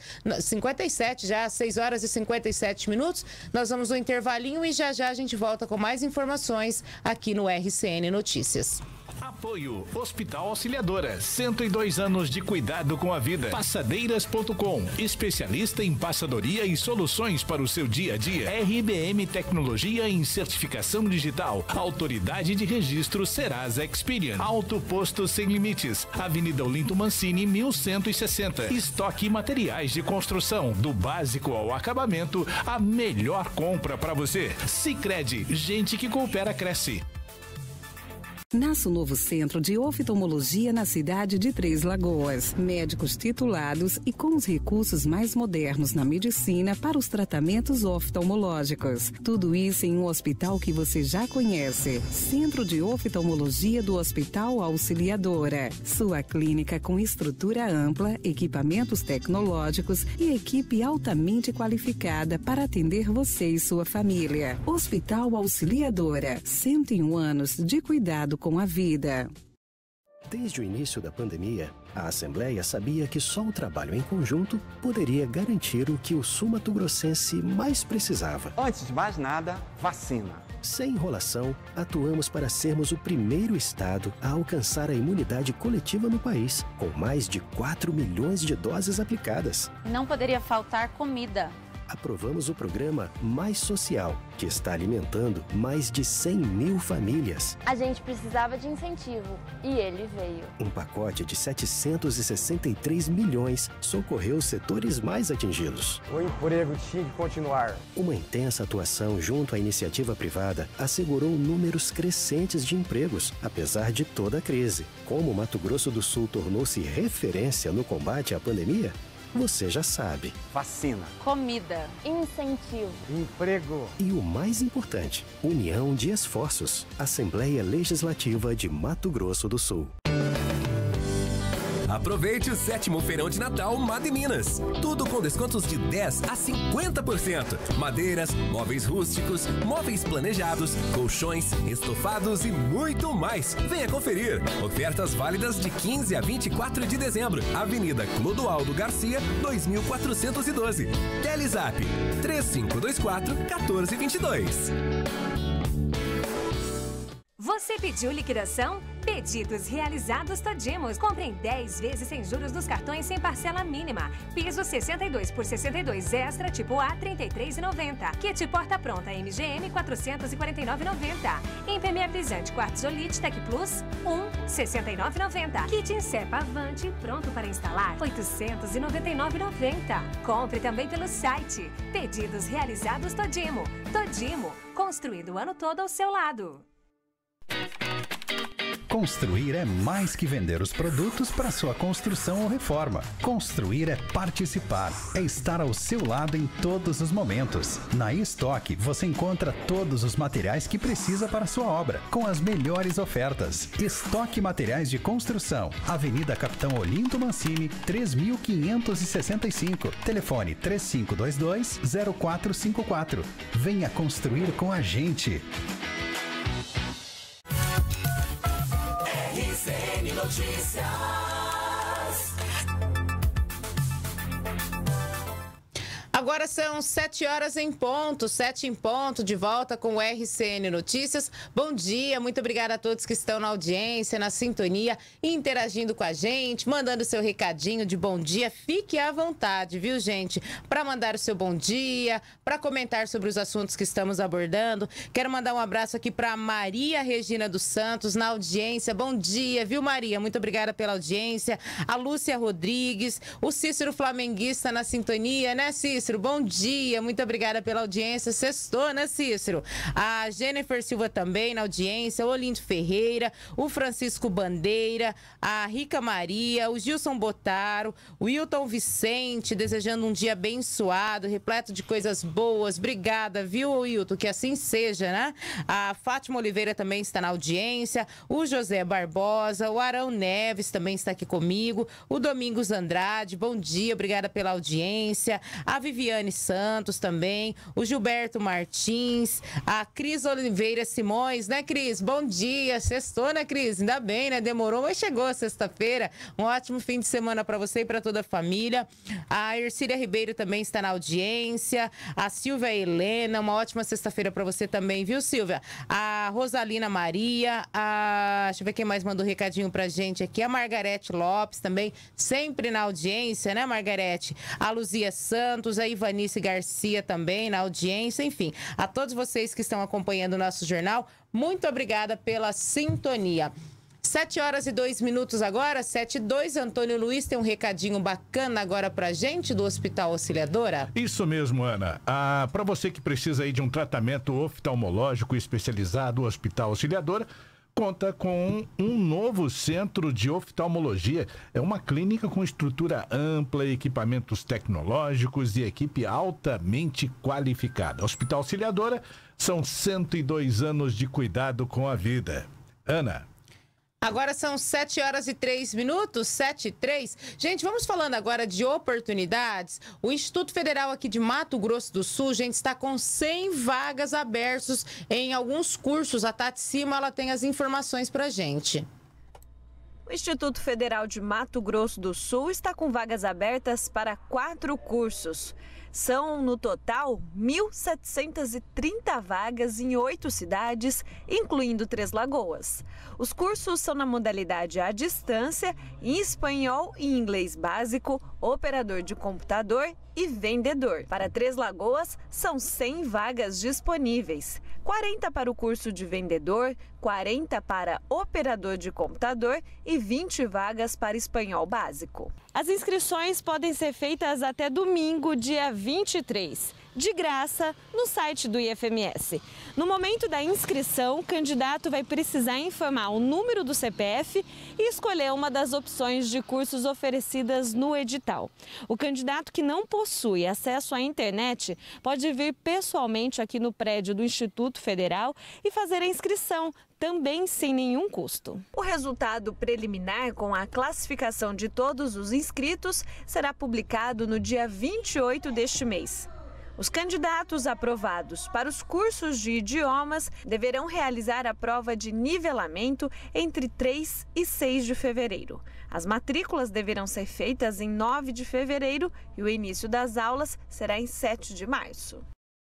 57 já, 6 horas e 57 minutos. Nós vamos no intervalinho e já a gente volta com mais informações aqui no RCN Notícias. Apoio Hospital Auxiliadora, 102 anos de cuidado com a vida. Passadeiras.com, especialista em passadoria e soluções para o seu dia a dia. RBM Tecnologia em Certificação Digital, Autoridade de Registro Serasa Experian. Auto Posto Sem Limites, Avenida Olinto Mancini, 1160. Estoque Materiais de Construção, do básico ao acabamento, a melhor compra para você. Sicredi, gente que coopera cresce. Nasce o novo centro de oftalmologia na cidade de Três Lagoas. Médicos titulados e com os recursos mais modernos na medicina para os tratamentos oftalmológicos. Tudo isso em um hospital que você já conhece. Centro de Oftalmologia do Hospital Auxiliadora. Sua clínica com estrutura ampla, equipamentos tecnológicos e equipe altamente qualificada para atender você e sua família. Hospital Auxiliadora. 101 anos de cuidado com a vida. Desde o início da pandemia, a Assembleia sabia que só o trabalho em conjunto poderia garantir o que o sul-mato-grossense mais precisava. Antes de mais nada, vacina. Sem enrolação, atuamos para sermos o primeiro estado a alcançar a imunidade coletiva no país, com mais de 4 milhões de doses aplicadas. Não poderia faltar comida. Aprovamos o programa Mais Social, que está alimentando mais de 100 mil famílias. A gente precisava de incentivo e ele veio. Um pacote de 763 milhões socorreu os setores mais atingidos. O emprego tinha que continuar. Uma intensa atuação junto à iniciativa privada assegurou números crescentes de empregos, apesar de toda a crise. Como o Mato Grosso do Sul tornou-se referência no combate à pandemia, você já sabe. Vacina. Comida. Incentivo. Emprego. E o mais importante, união de esforços. Assembleia Legislativa de Mato Grosso do Sul. Aproveite o 7º feirão de Natal Made Minas. Tudo com descontos de 10% a 50%. Madeiras, móveis rústicos, móveis planejados, colchões, estofados e muito mais. Venha conferir. Ofertas válidas de 15 a 24 de dezembro. Avenida Clodoaldo Garcia, 2412. Telezap 3524-1422. Você pediu liquidação? Pedidos realizados Todimos. Compre em 10 vezes sem juros nos cartões sem parcela mínima. Piso 62 por 62 extra tipo A, R$ 33,90. Kit porta pronta MGM, R$ 449,90. Impermeabilizante Quartzolite Tech Plus, R$ 69,90. Kit Insepa Avante pronto para instalar, R$ 899,90. Compre também pelo site. Pedidos realizados Todimo. Todimo, construído o ano todo ao seu lado. Construir é mais que vender os produtos para sua construção ou reforma. Construir é participar, é estar ao seu lado em todos os momentos. Na Estoque você encontra todos os materiais que precisa para sua obra, com as melhores ofertas. Estoque Materiais de Construção, Avenida Capitão Olinto Mancini, 3565. Telefone 3522-0454. Venha construir com a gente. RCN Notícias. Agora são 7 horas em ponto, 7 em ponto, de volta com o RCN Notícias. Bom dia, muito obrigada a todos que estão na audiência, na sintonia, interagindo com a gente, mandando seu recadinho de bom dia. Fique à vontade, viu, gente? Para mandar o seu bom dia, para comentar sobre os assuntos que estamos abordando. Quero mandar um abraço aqui para Maria Regina dos Santos, na audiência. Bom dia, viu, Maria? Muito obrigada pela audiência. A Lúcia Rodrigues, o Cícero Flamenguista na sintonia, né, Cícero? Bom dia, muito obrigada pela audiência. Sextou, né, Cícero? A Jennifer Silva também na audiência, o Olindo Ferreira, o Francisco Bandeira, a Rica Maria, o Gilson Botaro, o Wilton Vicente, desejando um dia abençoado, repleto de coisas boas. Obrigada, viu, Wilton? Que assim seja, né? A Fátima Oliveira também está na audiência, o José Barbosa, o Arão Neves também está aqui comigo, o Domingos Andrade, bom dia, obrigada pela audiência. A Viviane Santos também, o Gilberto Martins, a Cris Oliveira Simões, né, Cris? Bom dia, sextou, né, Cris? Ainda bem, né? Demorou, mas chegou sexta-feira. Um ótimo fim de semana para você e para toda a família. A Ercília Ribeiro também está na audiência, a Silvia Helena, uma ótima sexta-feira para você também, viu, Silvia? A Rosalina Maria, deixa eu ver quem mais mandou recadinho pra gente aqui, a Margarete Lopes também, sempre na audiência, né, Margarete? A Luzia Santos, a Ivanice Garcia também na audiência, enfim, a todos vocês que estão acompanhando o nosso jornal, muito obrigada pela sintonia. 7 horas e 2 minutos agora, 7:02. Antônio Luiz tem um recadinho bacana agora pra gente do Hospital Auxiliadora. Isso mesmo, Ana. Para você que precisa aí de um tratamento oftalmológico especializado, o Hospital Auxiliadora conta com um novo centro de oftalmologia. É uma clínica com estrutura ampla, equipamentos tecnológicos e equipe altamente qualificada. Hospital Auxiliadora, são 102 anos de cuidado com a vida. Ana. Agora são 7 horas e 3 minutos, 7 e 3. Gente, vamos falando agora de oportunidades. O Instituto Federal aqui de Mato Grosso do Sul, gente, está com 100 vagas abertas em alguns cursos. A Tati Cima, ela tem as informações pra gente. O Instituto Federal de Mato Grosso do Sul está com vagas abertas para 4 cursos. São, no total, 1.730 vagas em 8 cidades, incluindo Três Lagoas. Os cursos são na modalidade à distância, em espanhol e inglês básico, operador de computador e vendedor. Para Três Lagoas, são 100 vagas disponíveis. 40 para o curso de vendedor, 40 para operador de computador e 20 vagas para espanhol básico. As inscrições podem ser feitas até domingo, dia 23, de graça, no site do IFMS. No momento da inscrição, o candidato vai precisar informar o número do CPF e escolher uma das opções de cursos oferecidas no edital. O candidato que não possui acesso à internet pode vir pessoalmente aqui no prédio do Instituto Federal e fazer a inscrição, também sem nenhum custo. O resultado preliminar com a classificação de todos os inscritos será publicado no dia 28 deste mês. Os candidatos aprovados para os cursos de idiomas deverão realizar a prova de nivelamento entre 3 e 6 de fevereiro. As matrículas deverão ser feitas em 9 de fevereiro e o início das aulas será em 7 de março.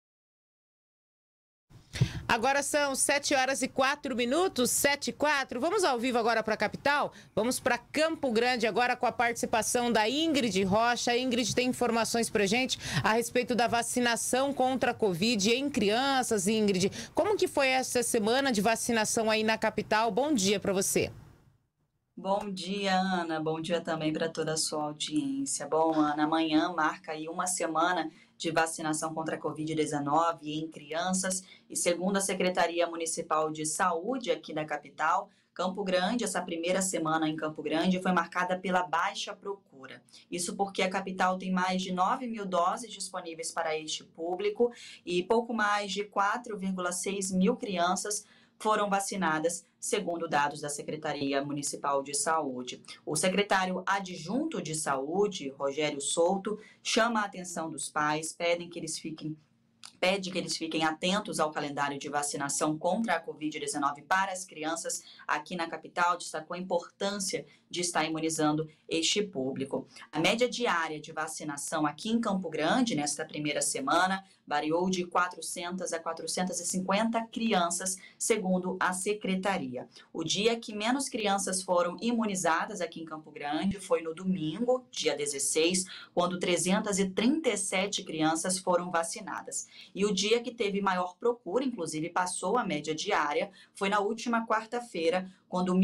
Agora são 7 horas e 4 minutos, 7 e 4. Vamos ao vivo agora para a capital? Vamos para Campo Grande agora com a participação da Ingrid Rocha. A Ingrid tem informações para gente a respeito da vacinação contra a Covid em crianças. Ingrid, como que foi essa semana de vacinação aí na capital? Bom dia para você. Bom dia, Ana. Bom dia também para toda a sua audiência. Bom, Ana, amanhã marca aí uma semana de vacinação contra a Covid-19 em crianças e segundo a Secretaria Municipal de Saúde aqui da capital, Campo Grande, essa primeira semana em Campo Grande foi marcada pela baixa procura. Isso porque a capital tem mais de 9 mil doses disponíveis para este público e pouco mais de 4,6 mil crianças foram vacinadas, segundo dados da Secretaria Municipal de Saúde. O secretário adjunto de Saúde, Rogério Souto, chama a atenção dos pais, pede que eles fiquem atentos ao calendário de vacinação contra a Covid-19 para as crianças aqui na capital, destacou a importância de estar imunizando este público. A média diária de vacinação aqui em Campo Grande, nesta primeira semana, variou de 400 a 450 crianças, segundo a secretaria. O dia que menos crianças foram imunizadas aqui em Campo Grande foi no domingo, dia 16, quando 337 crianças foram vacinadas. E o dia que teve maior procura, inclusive passou a média diária, foi na última quarta-feira, quando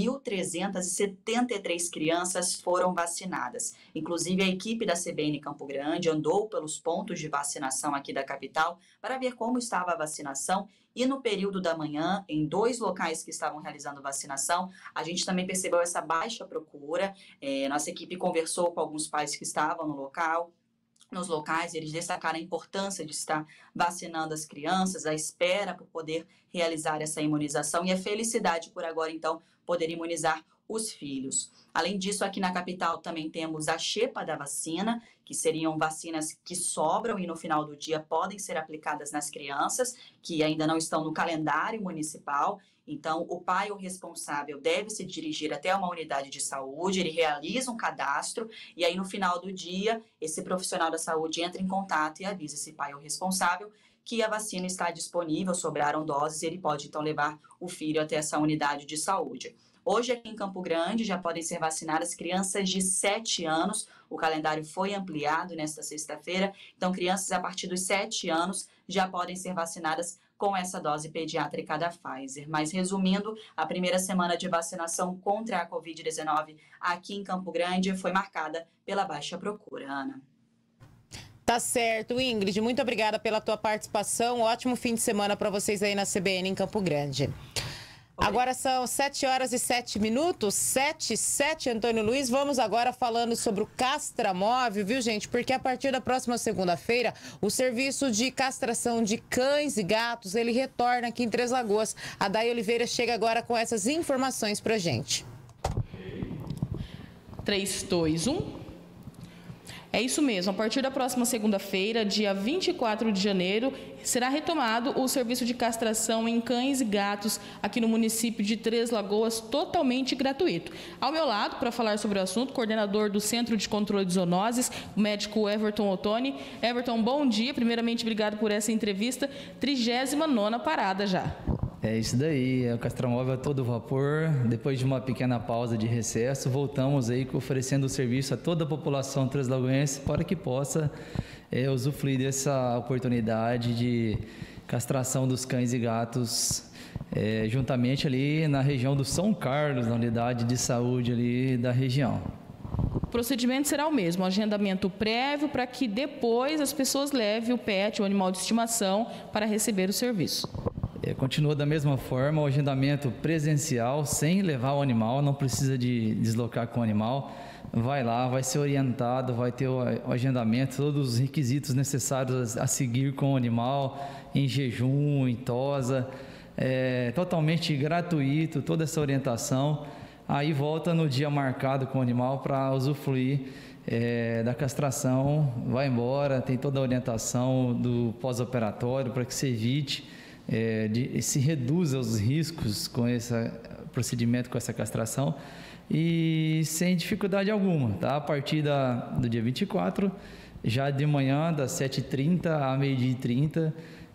1.373 crianças foram vacinadas. Inclusive, a equipe da CBN Campo Grande andou pelos pontos de vacinação aqui da capital para ver como estava a vacinação e no período da manhã, em 2 locais que estavam realizando vacinação, a gente também percebeu essa baixa procura. Nossa equipe conversou com alguns pais que estavam no local. Nos locais, eles destacaram a importância de estar vacinando as crianças, a espera por poder realizar essa imunização e a felicidade por agora, então, poder imunizar os filhos. Além disso, aqui na capital também temos a xepa da vacina, que seriam vacinas que sobram e no final do dia podem ser aplicadas nas crianças, que ainda não estão no calendário municipal. Então, o pai ou responsável deve se dirigir até uma unidade de saúde, ele realiza um cadastro e aí no final do dia, esse profissional da saúde entra em contato e avisa esse pai ou responsável que a vacina está disponível, sobraram doses e ele pode então levar o filho até essa unidade de saúde. Hoje, aqui em Campo Grande, já podem ser vacinadas crianças de 7 anos. O calendário foi ampliado nesta sexta-feira. Então, crianças a partir dos 7 anos já podem ser vacinadas com essa dose pediátrica da Pfizer. Mas, resumindo, a primeira semana de vacinação contra a Covid-19 aqui em Campo Grande foi marcada pela baixa procura, Ana. Tá certo, Ingrid. Muito obrigada pela tua participação. Ótimo fim de semana para vocês aí na CBN em Campo Grande. Agora são 7h07, 7h07, Antônio Luiz. Vamos agora falando sobre o Castramóvel, viu, gente? Porque a partir da próxima segunda-feira, o serviço de castração de cães e gatos, ele retorna aqui em Três Lagoas. A Day Oliveira chega agora com essas informações pra gente. 3, 2, 1. É isso mesmo, a partir da próxima segunda-feira, dia 24 de janeiro, será retomado o serviço de castração em cães e gatos aqui no município de Três Lagoas, totalmente gratuito. Ao meu lado, para falar sobre o assunto, coordenador do Centro de Controle de Zoonoses, o médico Everton Ottoni. Everton, bom dia. Primeiramente, obrigado por essa entrevista. 39ª parada já. É isso daí, é o Castramóvel a todo vapor. Depois de uma pequena pausa de recesso, voltamos aí oferecendo o serviço a toda a população treslagoense para que possa usufruir dessa oportunidade de castração dos cães e gatos, juntamente ali na região do São Carlos, na unidade de saúde ali da região. O procedimento será o mesmo, agendamento prévio para que depois as pessoas levem o pet, o animal de estimação, para receber o serviço. Continua da mesma forma, o agendamento presencial, sem levar o animal, não precisa de deslocar com o animal. Vai lá, vai ser orientado, vai ter o agendamento, todos os requisitos necessários a seguir com o animal, em jejum, em tosa. Totalmente gratuito, toda essa orientação. Aí volta no dia marcado com o animal para usufruir da castração, vai embora, tem toda a orientação do pós-operatório para que se evite, se reduza os riscos com esse procedimento, com essa castração, e sem dificuldade alguma, tá? A partir do dia 24, já de manhã, das 7h30 a meio-dia e 30,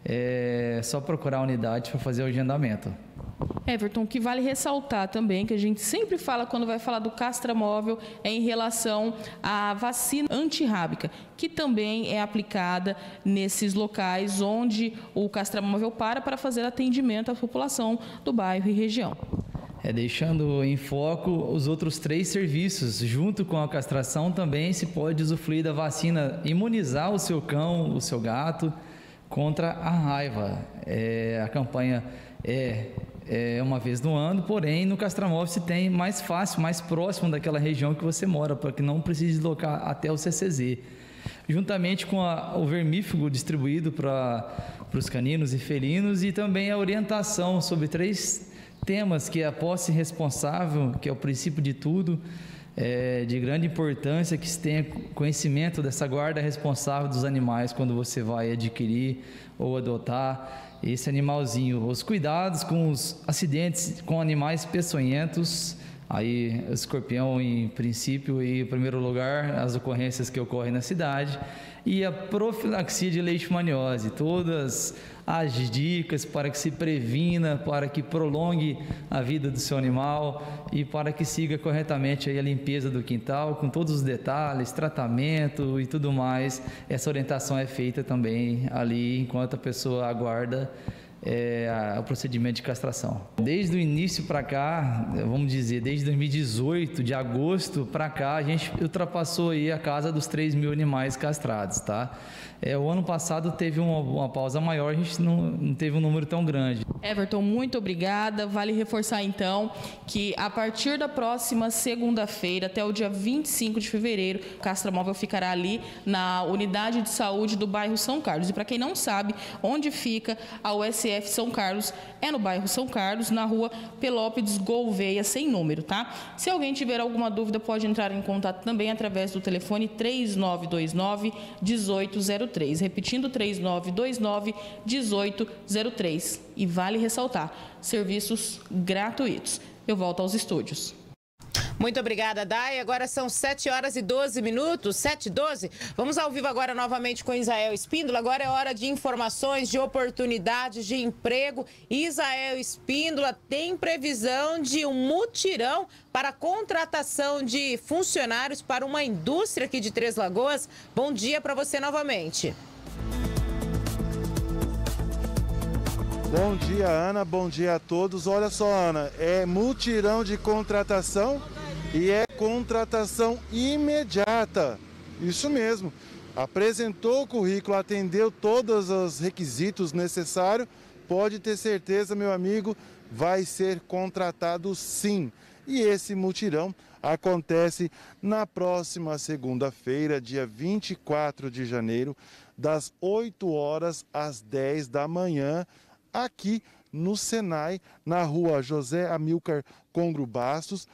é só procurar a unidade para fazer o agendamento. Everton, o que vale ressaltar também, que a gente sempre fala quando vai falar do Castramóvel, é em relação à vacina antirrábica, que também é aplicada nesses locais onde o Castramóvel para fazer atendimento à população do bairro e região. Deixando em foco os outros 3 serviços, junto com a castração também se pode usufruir da vacina, imunizar o seu cão, o seu gato contra a raiva. A campanha é uma vez no ano, porém no Castramóvel se tem mais fácil, mais próximo daquela região que você mora, para que não precise deslocar até o CCZ. Juntamente com o vermífugo distribuído para os caninos e felinos, e também a orientação sobre 3 temas, que é a posse responsável, que é o princípio de tudo, de grande importância que se tenha conhecimento dessa guarda responsável dos animais quando você vai adquirir ou adotar esse animalzinho. Os cuidados com os acidentes com animais peçonhentos, aí o escorpião em princípio e em primeiro lugar, as ocorrências que ocorrem na cidade, e a profilaxia de leishmaniose, todas as dicas para que se previna, para que prolongue a vida do seu animal e para que siga corretamente aí a limpeza do quintal, com todos os detalhes, tratamento e tudo mais. Essa orientação é feita também ali enquanto a pessoa aguarda o procedimento de castração. Desde o início para cá, vamos dizer, desde 2018, de agosto para cá, a gente ultrapassou aí a casa dos 3.000 animais castrados, tá? O ano passado teve uma pausa maior, a gente não teve um número tão grande. Everton, muito obrigada. Vale reforçar então que a partir da próxima segunda-feira até o dia 25 de fevereiro, o Castramóvel ficará ali na unidade de saúde do bairro São Carlos. E para quem não sabe onde fica a USF São Carlos, é no bairro São Carlos, na rua Pelópides Gouveia, sem número, tá? Se alguém tiver alguma dúvida, pode entrar em contato também através do telefone 3929-1803. Repetindo, 3929-1803. E vale ressaltar, serviços gratuitos. Eu volto aos estúdios. Muito obrigada, Day. Agora são 7h12, 7h12. Vamos ao vivo agora novamente com Isael Espíndola. Agora é hora de informações, de oportunidades de emprego. Isael Espíndola, tem previsão de um mutirão para contratação de funcionários para uma indústria aqui de Três Lagoas. Bom dia para você novamente. Bom dia, Ana. Bom dia a todos. Olha só, Ana, é mutirão de contratação e é contratação imediata. Isso mesmo. Apresentou o currículo, atendeu todos os requisitos necessários pode ter certeza, meu amigo, vai ser contratado sim. E esse mutirão acontece na próxima segunda-feira, dia 24 de janeiro, das 8 horas às 10 da manhã, aqui no Senai, na rua José Amilcar Congro Bastos,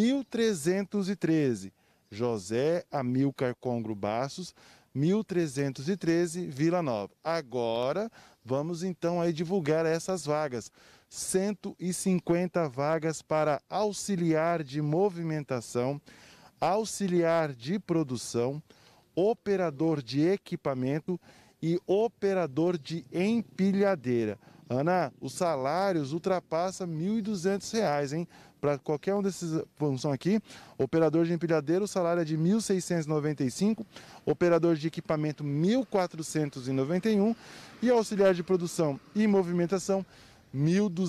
1313. José Amilcar Congro Bastos, 1313, Vila Nova. Agora, vamos então aí divulgar essas vagas. 150 vagas para auxiliar de movimentação, auxiliar de produção, operador de equipamento e operador de empilhadeira. Ana, os salários ultrapassam R$ 1.200, hein? Para qualquer um desses funções aqui, operador de empilhadeira, o salário é de R$ 1.695, operador de equipamento R$ 1.491 e auxiliar de produção e movimentação R$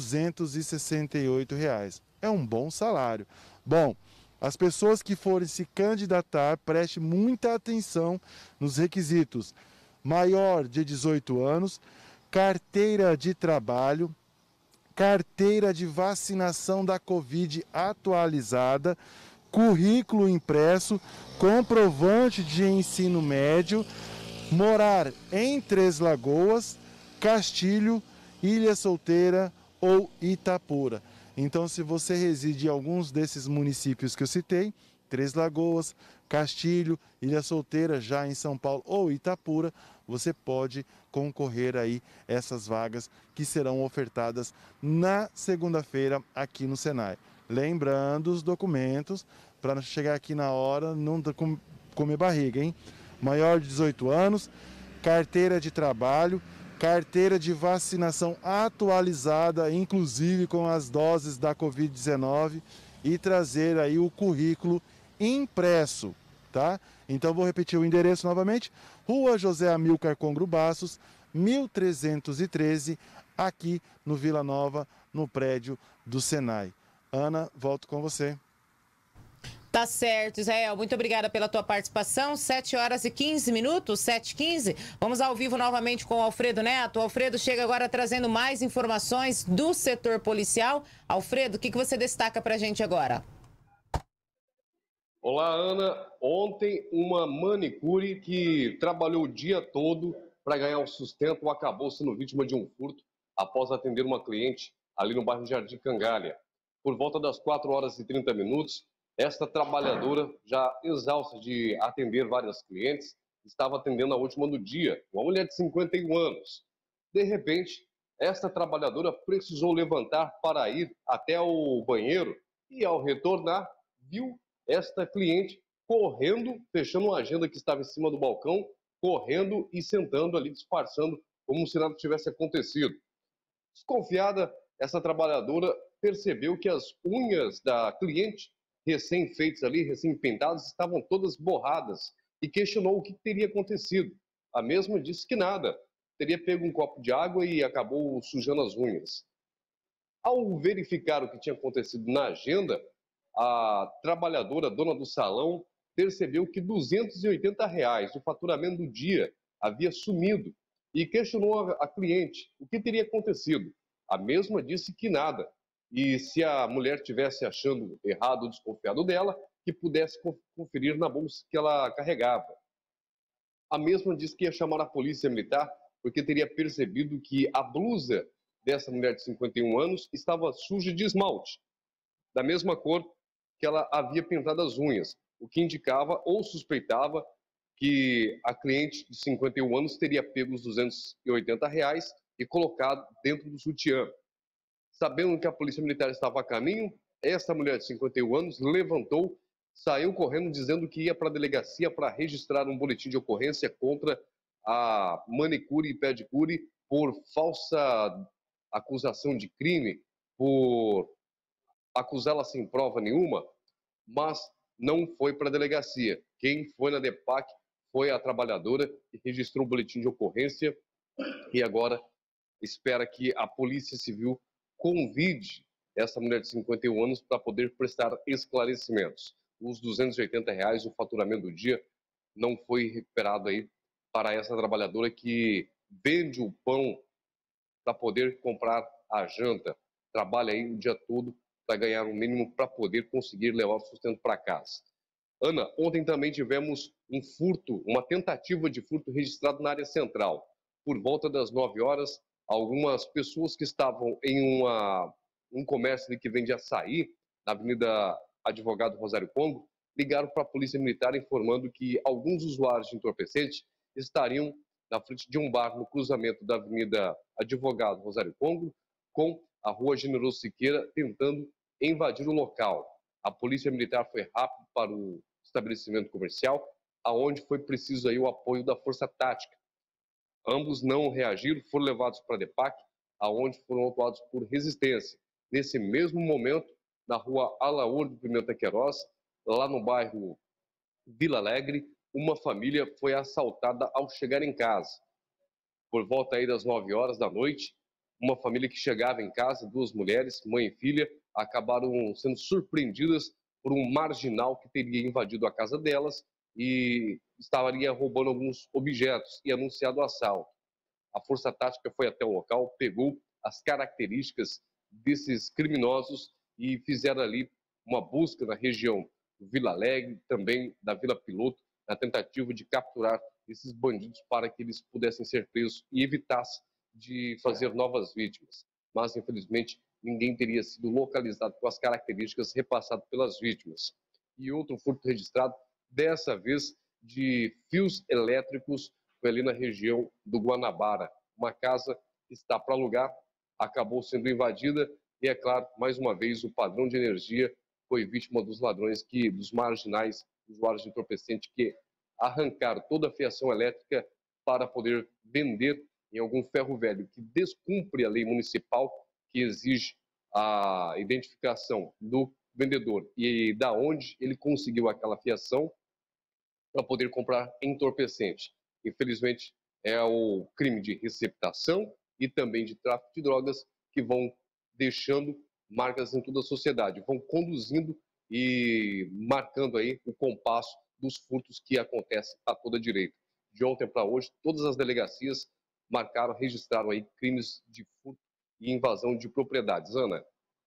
1.268. É um bom salário. Bom, as pessoas que forem se candidatar, preste muita atenção nos requisitos. Maior de 18 anos, carteira de trabalho, carteira de vacinação da Covid atualizada, currículo impresso, comprovante de ensino médio, morar em Três Lagoas, Castilho, Ilha Solteira ou Itapura. Então, se você reside em alguns desses municípios que eu citei, Três Lagoas, Castilho, Ilha Solteira, já em São Paulo ou Itapura, você pode concorrer aí essas vagas que serão ofertadas na segunda-feira aqui no Senai. Lembrando os documentos para não chegar aqui na hora não comer barriga, hein? Maior de 18 anos, carteira de trabalho, carteira de vacinação atualizada, inclusive com as doses da Covid-19 e trazer aí o currículo impresso, tá? Então vou repetir o endereço novamente, Rua José Amilcar Congro Bastos, 1313, aqui no Vila Nova, no prédio do Senai. Ana, volto com você. Tá certo, Israel. Muito obrigada pela tua participação. 7 horas e 15 minutos, 7h15. Vamos ao vivo novamente com o Alfredo Neto. O Alfredo chega agora trazendo mais informações do setor policial. Alfredo, o que você destaca pra gente agora? Olá, Ana. Ontem, uma manicure que trabalhou o dia todo para ganhar um sustento acabou sendo vítima de um furto após atender uma cliente ali no bairro Jardim Cangalha. Por volta das 4 horas e 30 minutos, esta trabalhadora, já exausta de atender várias clientes, estava atendendo a última do dia, uma mulher de 51 anos. De repente, esta trabalhadora precisou levantar para ir até o banheiro e, ao retornar, viu esta cliente correndo, fechando uma agenda que estava em cima do balcão, correndo e sentando ali, disfarçando, como se nada tivesse acontecido. Desconfiada, essa trabalhadora percebeu que as unhas da cliente, recém-feitas ali, recém-pintadas, estavam todas borradas e questionou o que teria acontecido. A mesma disse que nada, teria pego um copo de água e acabou sujando as unhas. Ao verificar o que tinha acontecido na agenda, a trabalhadora, dona do salão, percebeu que R$ 280 do faturamento do dia havia sumido e questionou a cliente o que teria acontecido. A mesma disse que nada. E se a mulher estivesse achando errado ou desconfiado dela, que pudesse conferir na bolsa que ela carregava. A mesma disse que ia chamar a polícia militar porque teria percebido que a blusa dessa mulher de 51 anos estava suja de esmalte, da mesma cor que ela havia pintado as unhas, o que indicava ou suspeitava que a cliente de 51 anos teria pego os R$ 280 e colocado dentro do sutiã. Sabendo que a polícia militar estava a caminho, essa mulher de 51 anos levantou, saiu correndo dizendo que ia para a delegacia para registrar um boletim de ocorrência contra a manicure e pedicure por falsa acusação de crime, por acusá-la sem prova nenhuma, mas não foi para a delegacia. Quem foi na DEPAC foi a trabalhadora que registrou o boletim de ocorrência e agora espera que a Polícia Civil convide essa mulher de 51 anos para poder prestar esclarecimentos. Os R$ 280, o faturamento do dia, não foi recuperado aí para essa trabalhadora que vende o pão para poder comprar a janta. Trabalha aí o dia todo para ganhar o mínimo para poder conseguir levar o sustento para casa. Ana, ontem também tivemos um furto, uma tentativa de furto registrado na área central. Por volta das 9 horas, algumas pessoas que estavam em um comércio que vende açaí, na Avenida Advogado Rosário Congo, ligaram para a Polícia Militar informando que alguns usuários de entorpecente estariam na frente de um bar no cruzamento da Avenida Advogado Rosário Congo com a Rua Generoso Siqueira, tentando invadir o local. A Polícia Militar foi rápido para o estabelecimento comercial, aonde foi preciso aí o apoio da Força Tática. Ambos não reagiram, foram levados para a DEPAC, aonde foram autuados por resistência. Nesse mesmo momento, na Rua Alaor de Pimenta Queiroz, lá no bairro Vila Alegre, uma família foi assaltada ao chegar em casa. Por volta aí das 9 horas da noite, uma família que chegava em casa, 2 mulheres, mãe e filha, acabaram sendo surpreendidas por um marginal que teria invadido a casa delas e estaria roubando alguns objetos e anunciado o assalto. A Força Tática foi até o local, pegou as características desses criminosos e fizeram ali uma busca na região do Vila Alegre, também da Vila Piloto, na tentativa de capturar esses bandidos para que eles pudessem ser presos e evitassem de fazer novas vítimas. Mas, infelizmente, ninguém teria sido localizado com as características repassadas pelas vítimas. E outro furto registrado, dessa vez de fios elétricos, foi ali na região do Guanabara. Uma casa que está para alugar, acabou sendo invadida e, é claro, mais uma vez, o padrão de energia foi vítima dos ladrões, dos marginais, usuários de entorpecente, que arrancaram toda a fiação elétrica para poder vender em algum ferro velho que descumpre a lei municipal, que exige a identificação do vendedor e da onde ele conseguiu aquela fiação para poder comprar entorpecente. Infelizmente, é o crime de receptação e também de tráfico de drogas que vão deixando marcas em toda a sociedade, vão conduzindo e marcando aí o compasso dos furtos que acontecem a toda direita. De ontem para hoje, todas as delegacias registraram aí crimes de furto e invasão de propriedades. Ana.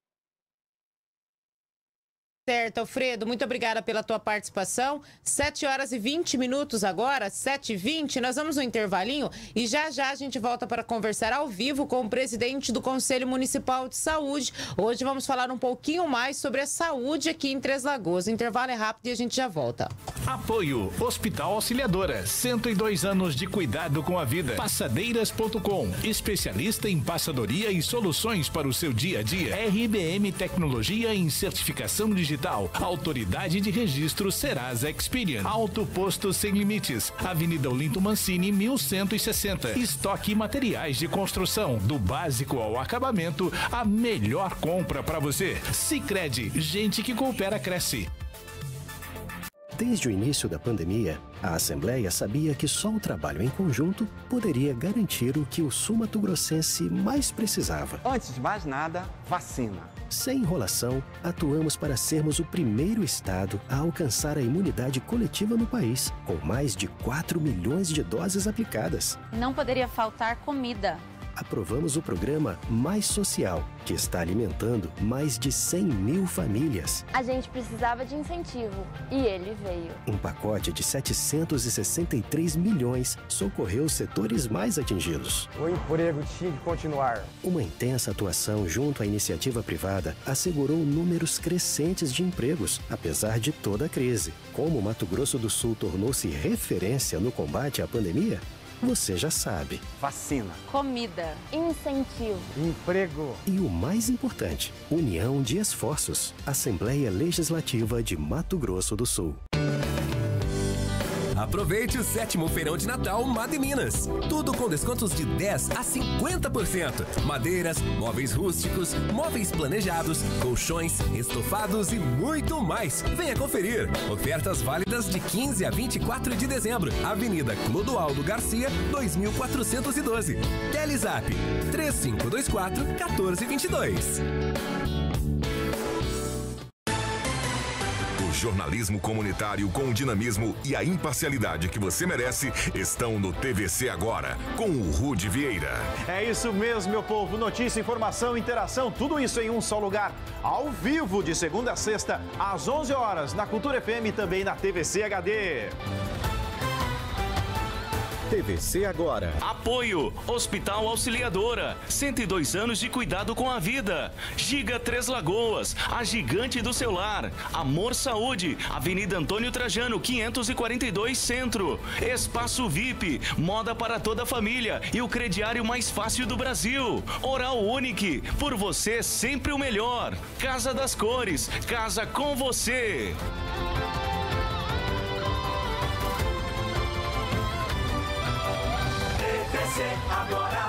Certo, Alfredo, muito obrigada pela tua participação. 7 horas e 20 minutos agora, 7h20, nós vamos no intervalinho e já a gente volta para conversar ao vivo com o presidente do Conselho Municipal de Saúde. Hoje vamos falar um pouquinho mais sobre a saúde aqui em Três Lagoas. O intervalo é rápido e a gente já volta. Apoio Hospital Auxiliadora, 102 anos de cuidado com a vida. Passadeiras.com, especialista em passadoria e soluções para o seu dia a dia. RBM Tecnologia em certificação digital. Autoridade de Registro Serasa Experian. Auto Posto Sem Limites. Avenida Olinto Mancini, 1160. Estoque e materiais de construção. Do básico ao acabamento, a melhor compra para você. Sicredi, gente que coopera cresce. Desde o início da pandemia, a Assembleia sabia que só o trabalho em conjunto poderia garantir o que o sul-mato-grossense mais precisava. Antes de mais nada, vacina. Sem enrolação, atuamos para sermos o primeiro estado a alcançar a imunidade coletiva no país, com mais de 4 milhões de doses aplicadas. Não poderia faltar comida. Aprovamos o programa Mais Social, que está alimentando mais de 100 mil famílias. A gente precisava de incentivo e ele veio. Um pacote de 763 milhões socorreu os setores mais atingidos. O emprego tinha que continuar. Uma intensa atuação junto à iniciativa privada assegurou números crescentes de empregos, apesar de toda a crise. Como o Mato Grosso do Sul tornou-se referência no combate à pandemia, você já sabe. Vacina. Comida. Incentivo. Emprego. E o mais importante, união de esforços. Assembleia Legislativa de Mato Grosso do Sul. Aproveite o 7º Feirão de Natal Made Minas. Tudo com descontos de 10% a 50%. Madeiras, móveis rústicos, móveis planejados, colchões, estofados e muito mais. Venha conferir. Ofertas válidas de 15 a 24 de dezembro. Avenida Clodoaldo Garcia, 2412. Telezap 3524-1422. jornalismo comunitário com o dinamismo e a imparcialidade que você merece estão no TVC Agora, com o Rude Vieira. É isso mesmo, meu povo. Notícia, informação, interação, tudo isso em um só lugar. Ao vivo, de segunda a sexta, às 11 horas, na Cultura FM e também na TVC HD. TVC Agora. Apoio Hospital Auxiliadora, 102 anos de cuidado com a vida. Giga Três Lagoas, a gigante do seu lar. Amor Saúde, Avenida Antônio Trajano, 542 Centro. Espaço VIP, moda para toda a família e o crediário mais fácil do Brasil. Oral Unique, por você sempre o melhor. Casa das Cores, casa com você. Agora.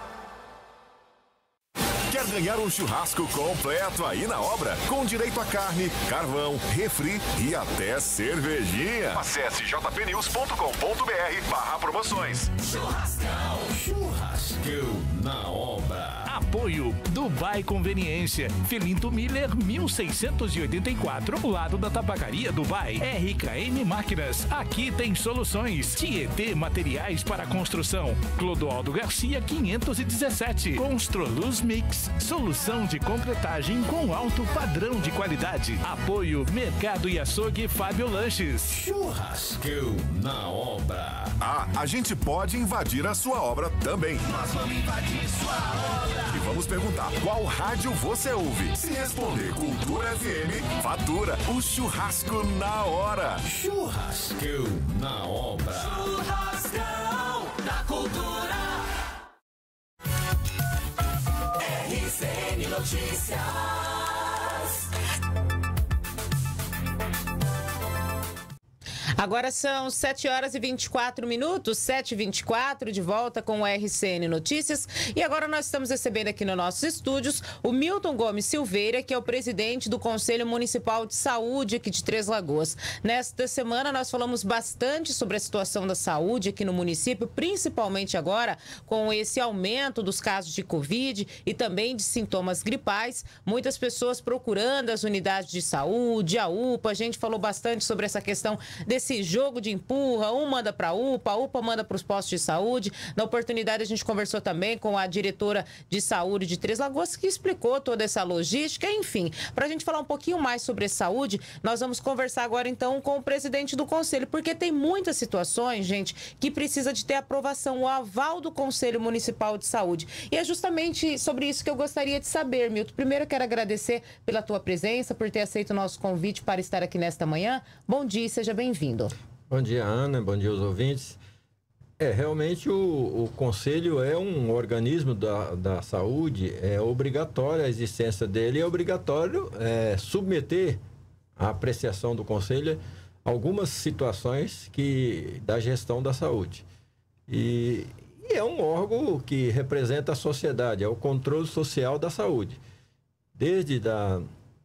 Quer ganhar um churrasco completo aí na obra? Com direito a carne, carvão, refri e até cervejinha. Acesse jpnews.com.br/promoções. Churrascão na obra. Apoio Dubai Conveniência, Felinto Miller 1684, lado da Tabacaria Dubai. RKN Máquinas, aqui tem soluções. Tietê Materiais para Construção, Clodoaldo Garcia 517. Construluz Mix, solução de concretagem com alto padrão de qualidade. Apoio Mercado e Açougue Fábio Lanches. Churrascão na obra. Ah, a gente pode invadir a sua obra também. Nós vamos invadir sua obra. E vamos perguntar qual rádio você ouve. Se responder Cultura FM, fatura o churrasco na hora. Churrascão na obra. Churrascão da Cultura. RCN Notícias. Agora são 7 horas e 24 minutos, 7h24, de volta com o RCN Notícias. E agora nós estamos recebendo aqui nos nossos estúdios o Milton Gomes Silveira, que é o presidente do Conselho Municipal de Saúde aqui de Três Lagoas. Nesta semana nós falamos bastante sobre a situação da saúde aqui no município, principalmente agora com esse aumento dos casos de Covid e também de sintomas gripais. Muitas pessoas procurando as unidades de saúde, a UPA. A gente falou bastante sobre essa questão desse jogo de empurra, um manda para a UPA manda para os postos de saúde. Na oportunidade, a gente conversou também com a diretora de saúde de Três Lagoas, que explicou toda essa logística. Enfim, para a gente falar um pouquinho mais sobre saúde, nós vamos conversar agora, então, com o presidente do Conselho, porque tem muitas situações, gente, que precisa de ter aprovação, o aval do Conselho Municipal de Saúde. E é justamente sobre isso que eu gostaria de saber, Milton. Primeiro, eu quero agradecer pela tua presença, por ter aceito o nosso convite para estar aqui nesta manhã. Bom dia e seja bem-vindo. Bom dia, Ana. Bom dia aos ouvintes. Realmente o Conselho é um organismo da saúde, é obrigatória a existência dele, é obrigatório submeter à apreciação do Conselho algumas situações da gestão da saúde. E é um órgão que representa a sociedade, é o controle social da saúde. Desde da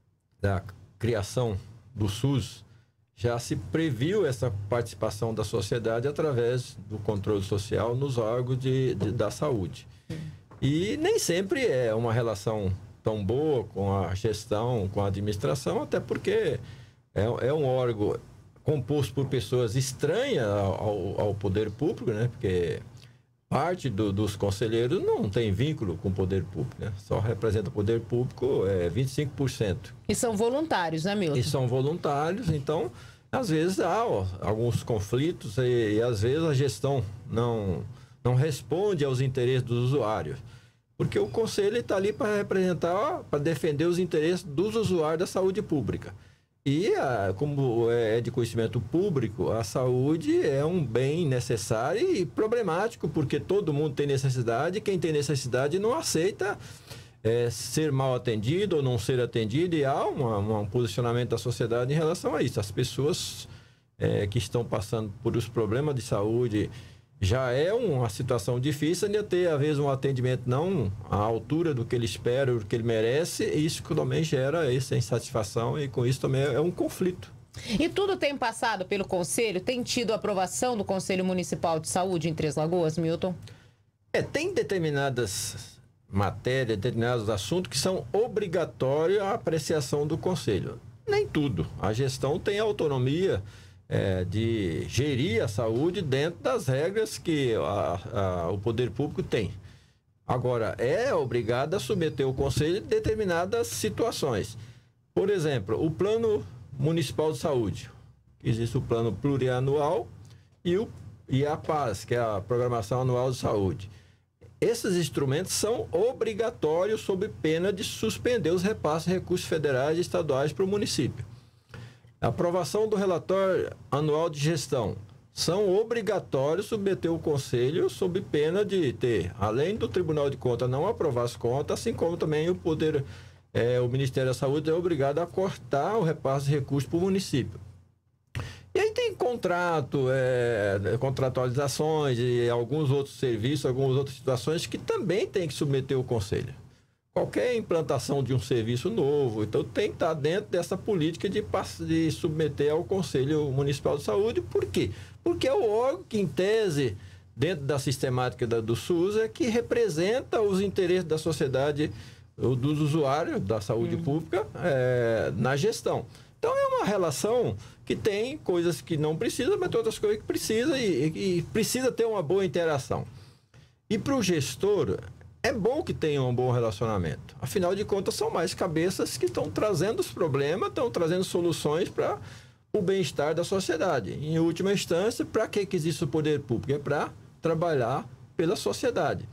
criação do SUS, já se previu essa participação da sociedade através do controle social nos órgãos da saúde. E nem sempre é uma relação tão boa com a gestão, com a administração, até porque é um órgão composto por pessoas estranhas ao poder público, né? Porque parte dos conselheiros não tem vínculo com o poder público, né? Só representa o poder público 25%. E são voluntários, né, Milton? E são voluntários, então, às vezes há alguns conflitos e às vezes a gestão não responde aos interesses dos usuários. Porque o conselho está ali para representar, para defender os interesses dos usuários da saúde pública. E, como é de conhecimento público, a saúde é um bem necessário e problemático, porque todo mundo tem necessidade, e quem tem necessidade não aceita ser mal atendido ou não ser atendido, e há um posicionamento da sociedade em relação a isso. As pessoas que estão passando por os problemas de saúde, já é uma situação difícil de ter, às vezes, um atendimento não à altura do que ele espera, do que ele merece, e isso também gera essa insatisfação, e com isso também é um conflito. E tudo tem passado pelo Conselho? Tem tido aprovação do Conselho Municipal de Saúde em Três Lagoas, Milton? Tem determinadas matérias, determinados assuntos que são obrigatórios à apreciação do Conselho. Nem tudo. A gestão tem autonomia de gerir a saúde dentro das regras que o poder público tem. Agora, é obrigado a submeter o conselho em determinadas situações. Por exemplo, o Plano Municipal de Saúde. Existe o plano plurianual e a PAS, que é a Programação Anual de Saúde. Esses instrumentos são obrigatórios sob pena de suspender os repasses de recursos federais e estaduais para o município. A aprovação do relatório anual de gestão são obrigatórios submeter o conselho sob pena de ter, além do Tribunal de Contas não aprovar as contas, assim como também o Ministério da Saúde é obrigado a cortar o repasse de recursos para o município. E aí tem contratualizações e alguns outros serviços, algumas outras situações que também tem que submeter o conselho. Qualquer implantação de um serviço novo, então tem que estar dentro dessa política de submeter ao Conselho Municipal de Saúde. Por quê? Porque é o órgão que, em tese, dentro da sistemática do SUS, é que representa os interesses da sociedade, dos usuários da saúde pública na gestão. Então, é uma relação que tem coisas que não precisa, mas tem outras coisas que precisa e precisa ter uma boa interação. E para o gestor, é bom que tenha um bom relacionamento. Afinal de contas, são mais cabeças que estão trazendo os problemas, estão trazendo soluções para o bem-estar da sociedade. Em última instância, para que existe o poder público? É para trabalhar pela sociedade.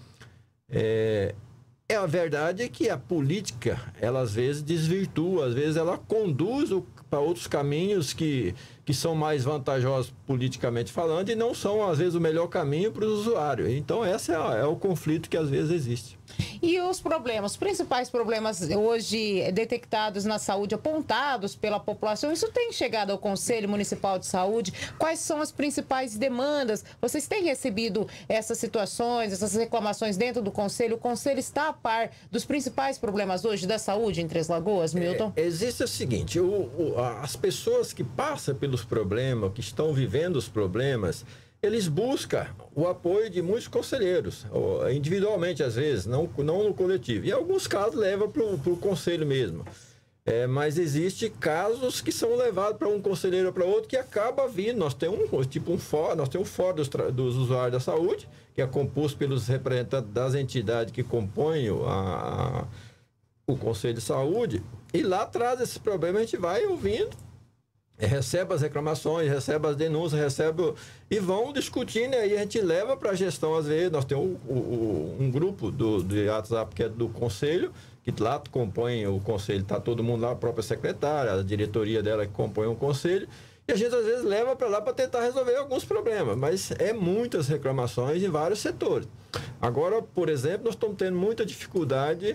A verdade é que a política, ela às vezes desvirtua, às vezes ela conduz para outros caminhos que são mais vantajosos politicamente falando e não são, às vezes, o melhor caminho para o usuário. Então, esse é o conflito que às vezes existe. E os problemas, os principais problemas hoje detectados na saúde, apontados pela população, isso tem chegado ao Conselho Municipal de Saúde? Quais são as principais demandas? Vocês têm recebido essas situações, essas reclamações dentro do Conselho? O Conselho está a par dos principais problemas hoje da saúde em Três Lagoas, Milton? Existe o seguinte, as pessoas que passam pelos problemas, que estão vivendo os problemas, eles buscam o apoio de muitos conselheiros, individualmente às vezes, não no coletivo. E em alguns casos leva para o conselho mesmo. Mas existem casos que são levados para um conselheiro ou para outro que acaba vindo. Nós temos um fórum dos usuários da saúde, que é composto pelos representantes das entidades que compõem o Conselho de Saúde, e lá traz esse problema, a gente vai ouvindo, recebe as reclamações, recebe as denúncias, e vão discutindo, e aí a gente leva para a gestão, às vezes. Nós temos um grupo de WhatsApp que é do Conselho, que lá compõe o Conselho, está todo mundo lá, a própria secretária, a diretoria dela que compõe o Conselho, e a gente às vezes leva para lá para tentar resolver alguns problemas, mas muitas reclamações em vários setores. Agora, por exemplo, nós estamos tendo muita dificuldade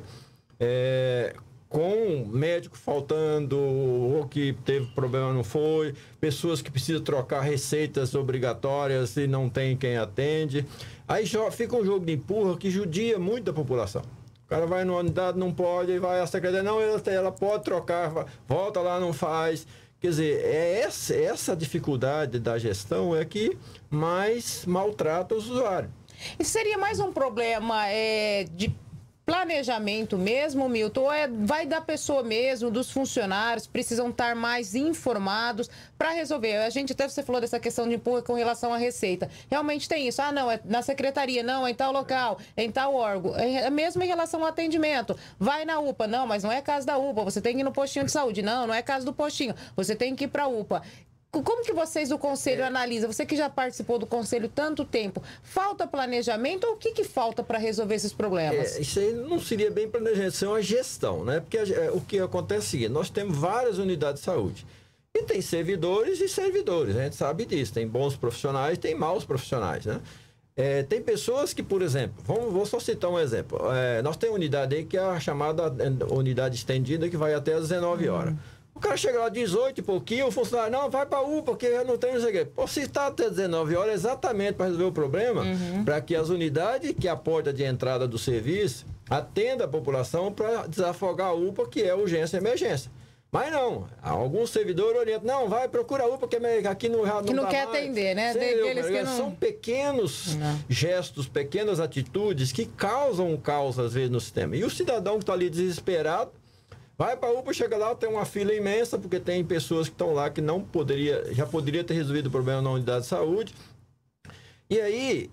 com médico faltando, ou que teve problema, não foi, pessoas que precisam trocar receitas obrigatórias e não tem quem atende. Aí fica um jogo de empurra que judia muito da população. O cara vai numa unidade, não pode, vai à secretaria, não, ela pode trocar, volta lá, não faz. Quer dizer, essa dificuldade da gestão é que mais maltrata os usuários. E seria mais um problema de planejamento mesmo, Milton, ou vai da pessoa mesmo, dos funcionários, precisam estar mais informados para resolver? Até você falou dessa questão de empurra com relação à receita. Realmente tem isso? Não, é na secretaria, não, é em tal local, é em tal órgão. É mesmo em relação ao atendimento. Vai na UPA, não, mas não é caso da UPA, você tem que ir no postinho de saúde. Não é caso do postinho, você tem que ir para a UPA. Como que vocês do Conselho analisam? Você que já participou do Conselho tanto tempo, falta planejamento ou o que falta para resolver esses problemas? Isso aí não seria bem planejamento, isso é uma gestão, né? Porque o que acontece é o seguinte, nós temos várias unidades de saúde e tem servidores e servidores, a gente sabe disso, tem bons profissionais, tem maus profissionais, né? Tem pessoas que, por exemplo, vou só citar um exemplo, nós temos unidade aí que é a chamada unidade estendida que vai até às 19 horas. O cara chega lá às 18 e pouquinho, o funcionário, não, vai para a UPA, porque eu não tenho, não sei o quê. Pô, se está até 19 horas, exatamente para resolver o problema, para que as unidades, que é a porta de entrada do serviço, atenda a população para desafogar a UPA, que é urgência e emergência. Mas não, alguns servidores orientam, não, vai, procura a UPA, que aqui não que não quer atender, né? São pequenos gestos, pequenas atitudes que causam um caos, às vezes, no sistema. E o cidadão que está ali desesperado, Vai para a UPA, chega lá, tem uma fila imensa, porque tem pessoas que estão lá que já poderia ter resolvido o problema na unidade de saúde. E aí,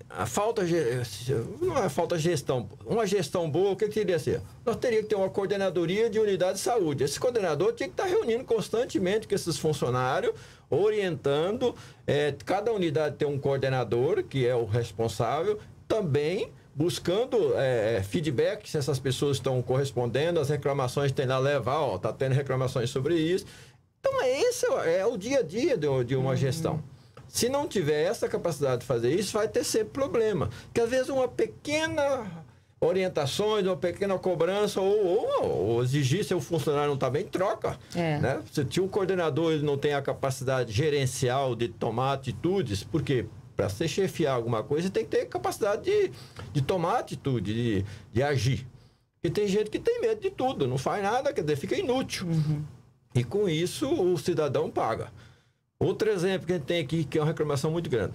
não é falta de gestão. Uma gestão boa, o que teria que ser? Nós teríamos que ter uma coordenadoria de unidade de saúde. Esse coordenador tinha que estar reunindo constantemente com esses funcionários, orientando. Cada unidade tem um coordenador, que é o responsável, também buscando feedback, se essas pessoas estão correspondendo, as reclamações tem lá levar, está tendo reclamações sobre isso. Então, esse é o dia a dia de uma gestão. Se não tiver essa capacidade de fazer isso, vai ter sempre problema. Porque às vezes uma pequena orientação, uma pequena cobrança, ou exigir se o funcionário não está bem, troca. Né? Se o coordenador ele não tem a capacidade gerencial de tomar atitudes, porque para você chefiar alguma coisa, tem que ter capacidade de tomar atitude, de agir. E tem gente que tem medo de tudo, não faz nada, quer dizer, fica inútil. E com isso o cidadão paga. Outro exemplo que a gente tem aqui, que é uma reclamação muito grande.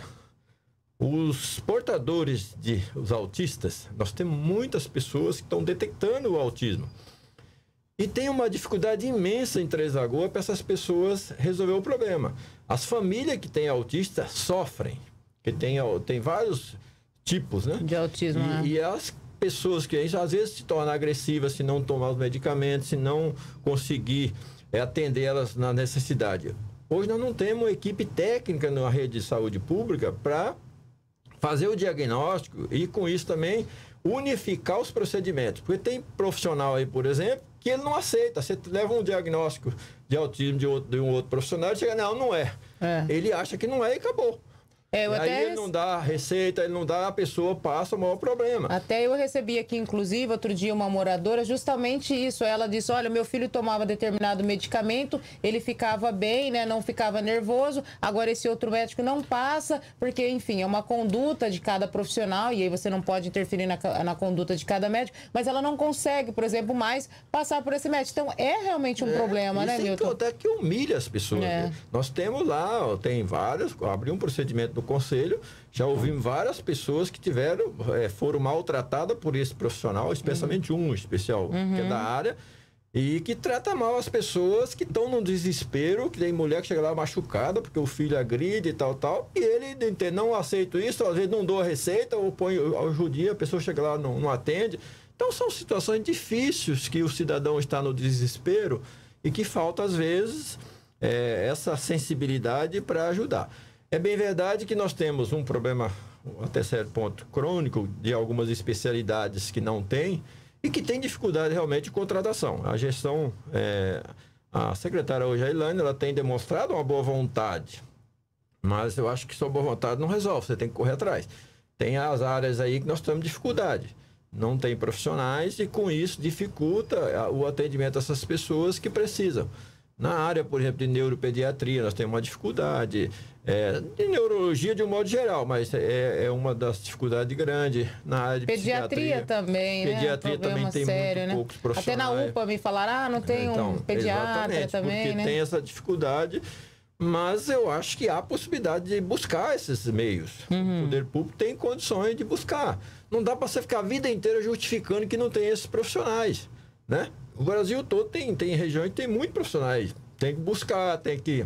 Os portadores os autistas, nós temos muitas pessoas que estão detectando o autismo. E tem uma dificuldade imensa em Três Lagoas para essas pessoas resolver o problema. As famílias que têm autista sofrem, que tem vários tipos, né? De autismo, e as pessoas que às vezes se tornam agressivas se não tomar os medicamentos, se não conseguir atender elas na necessidade. Hoje nós não temos uma equipe técnica na rede de saúde pública para fazer o diagnóstico e, com isso, também unificar os procedimentos. Porque tem profissional aí, por exemplo, que ele não aceita. Você leva um diagnóstico de autismo de um outro profissional e chega, não é. Ele acha que não é e acabou. Aí ele não dá receita, ele não dá, a pessoa passa o maior problema. Até eu recebi aqui, inclusive, outro dia uma moradora, justamente isso. Ela disse, olha, meu filho tomava determinado medicamento, ele ficava bem, né, não ficava nervoso, agora esse outro médico não passa, porque, enfim, é uma conduta de cada profissional, e aí você não pode interferir na conduta de cada médico, mas ela não consegue, por exemplo, mais passar por esse médico. Então, é realmente um problema, né, Milton? Até que humilha as pessoas. Nós temos lá, tem vários, abri um procedimento no conselho, já ouvimos várias pessoas que foram maltratadas por esse profissional, especialmente um especial, que é da área, e que trata mal as pessoas que estão no desespero, que tem mulher que chega lá machucada porque o filho agride e tal, e ele não aceita isso, às vezes não dou a receita, ou põe ao judia, a pessoa chega lá não atende. Então são situações difíceis que o cidadão está no desespero e que falta, às vezes, essa sensibilidade para ajudar. É bem verdade que nós temos um problema, até certo ponto, crônico de algumas especialidades que não tem e que tem dificuldade realmente de contratação. A gestão, a secretária hoje, a Ilane, ela tem demonstrado uma boa vontade, mas eu acho que só boa vontade não resolve, você tem que correr atrás. Tem as áreas aí que nós temos dificuldade. Não tem profissionais e, com isso, dificulta o atendimento dessas pessoas que precisam. Na área, por exemplo, de neuropediatria, nós temos uma dificuldade, de neurologia de um modo geral, mas é uma das dificuldades grandes. Na área de pediatria também, pediatria também tem sério, muito poucos profissionais. Até na UPA me falaram, não tem um pediatra também, porque tem essa dificuldade, mas eu acho que há possibilidade de buscar esses meios. O poder público tem condições de buscar. Não dá para você ficar a vida inteira justificando que não tem esses profissionais, né? O Brasil todo tem regiões que tem muitos profissionais. Tem que buscar, tem que...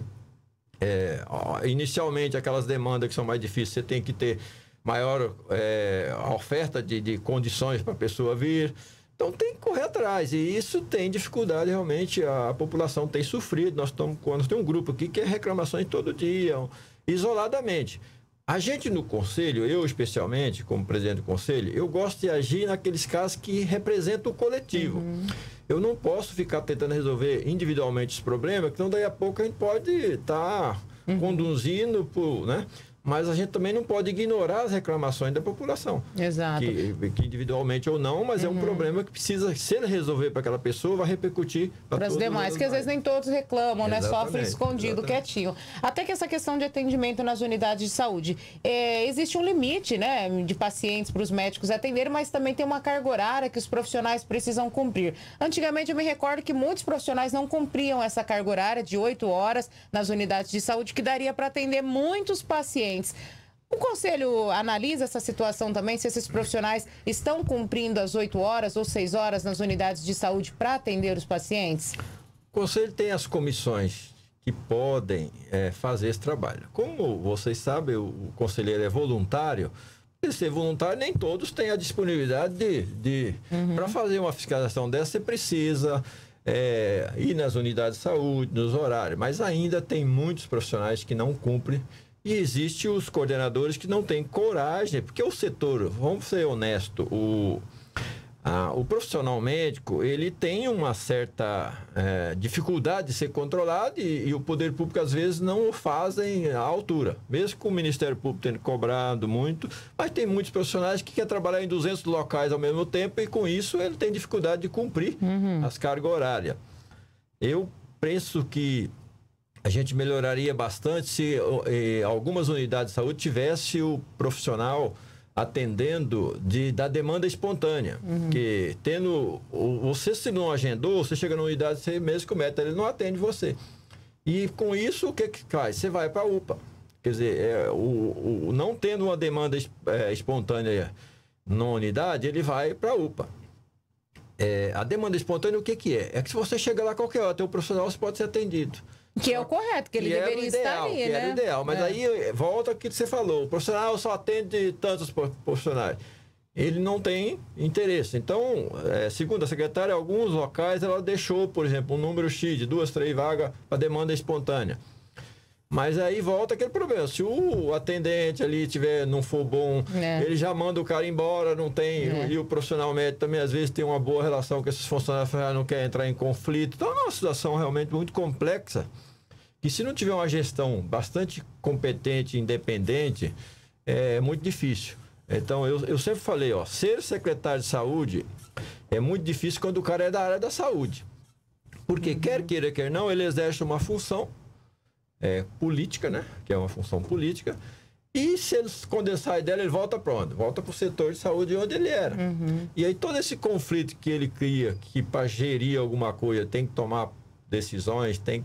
inicialmente, aquelas demandas que são mais difíceis, você tem que ter maior oferta de condições para a pessoa vir. Então, tem que correr atrás. E isso tem dificuldade, realmente. A população tem sofrido. Nós temos um grupo aqui que é reclamações todo dia, isoladamente. A gente no conselho, eu especialmente, como presidente do conselho, eu gosto de agir naqueles casos que representam o coletivo. Eu não posso ficar tentando resolver individualmente os problemas, porque daí a pouco a gente pode estar conduzindo né? Mas a gente também não pode ignorar as reclamações da população. Exato. Que individualmente ou não, mas é um problema que precisa, se ele resolver para aquela pessoa, vai repercutir para as demais, que às vezes nem todos reclamam, né? Sofrem escondido, quietinho. Até que essa questão de atendimento nas unidades de saúde. Existe um limite, né, de pacientes para os médicos atenderem, mas também tem uma carga horária que os profissionais precisam cumprir. Antigamente eu me recordo que muitos profissionais não cumpriam essa carga horária de 8 horas nas unidades de saúde, que daria para atender muitos pacientes. O Conselho analisa essa situação também, se esses profissionais estão cumprindo as 8 horas ou 6 horas nas unidades de saúde para atender os pacientes? O Conselho tem as comissões que podem fazer esse trabalho. Como vocês sabem, o conselheiro é voluntário. Se ser voluntário, nem todos têm a disponibilidade para fazer uma fiscalização dessa, você precisa ir nas unidades de saúde, nos horários. Mas ainda tem muitos profissionais que não cumprem. E existem os coordenadores que não têm coragem, porque o setor, vamos ser honestos, o profissional médico, ele tem uma certa dificuldade de ser controlado e o poder público, às vezes, não o fazem à altura. Mesmo com o Ministério Público tendo cobrado muito, mas tem muitos profissionais que querem trabalhar em 200 locais ao mesmo tempo e, com isso, ele tem dificuldade de cumprir as cargas horárias. Eu penso que a gente melhoraria bastante se algumas unidades de saúde tivesse o profissional atendendo da demanda espontânea. Que você se não agendou, você chega na unidade, você mesmo comete, ele não atende você. E com isso, o que faz? Você vai para a UPA. Quer dizer, não tendo uma demanda espontânea na unidade, ele vai para a UPA. A demanda espontânea, o que é? É que se você chega lá a qualquer hora, tem um profissional, você pode ser atendido. Que é o correto, que ele deveria estar ali, né? Era o ideal, mas aí volta aquilo que você falou. O profissional só atende tantos profissionais. Ele não tem interesse. Então, segundo a secretária, em alguns locais ela deixou, por exemplo, um número X de 2, 3 vagas para demanda espontânea. Mas aí volta aquele problema. Se o atendente ali não for bom, ele já manda o cara embora, não tem. E o profissional médico também, às vezes, tem uma boa relação com esses funcionários, não quer entrar em conflito. Então, é uma situação realmente muito complexa. E se não tiver uma gestão bastante competente e independente, é muito difícil. Então, eu sempre falei, ser secretário de saúde é muito difícil quando o cara é da área da saúde. Porque, quer queira, quer não, ele exerce uma função política, né? Que é uma função política. E quando ele sai dela, ele volta para onde? Volta para o setor de saúde onde ele era. E aí todo esse conflito que ele cria, que para gerir alguma coisa tem que tomar decisões, tem que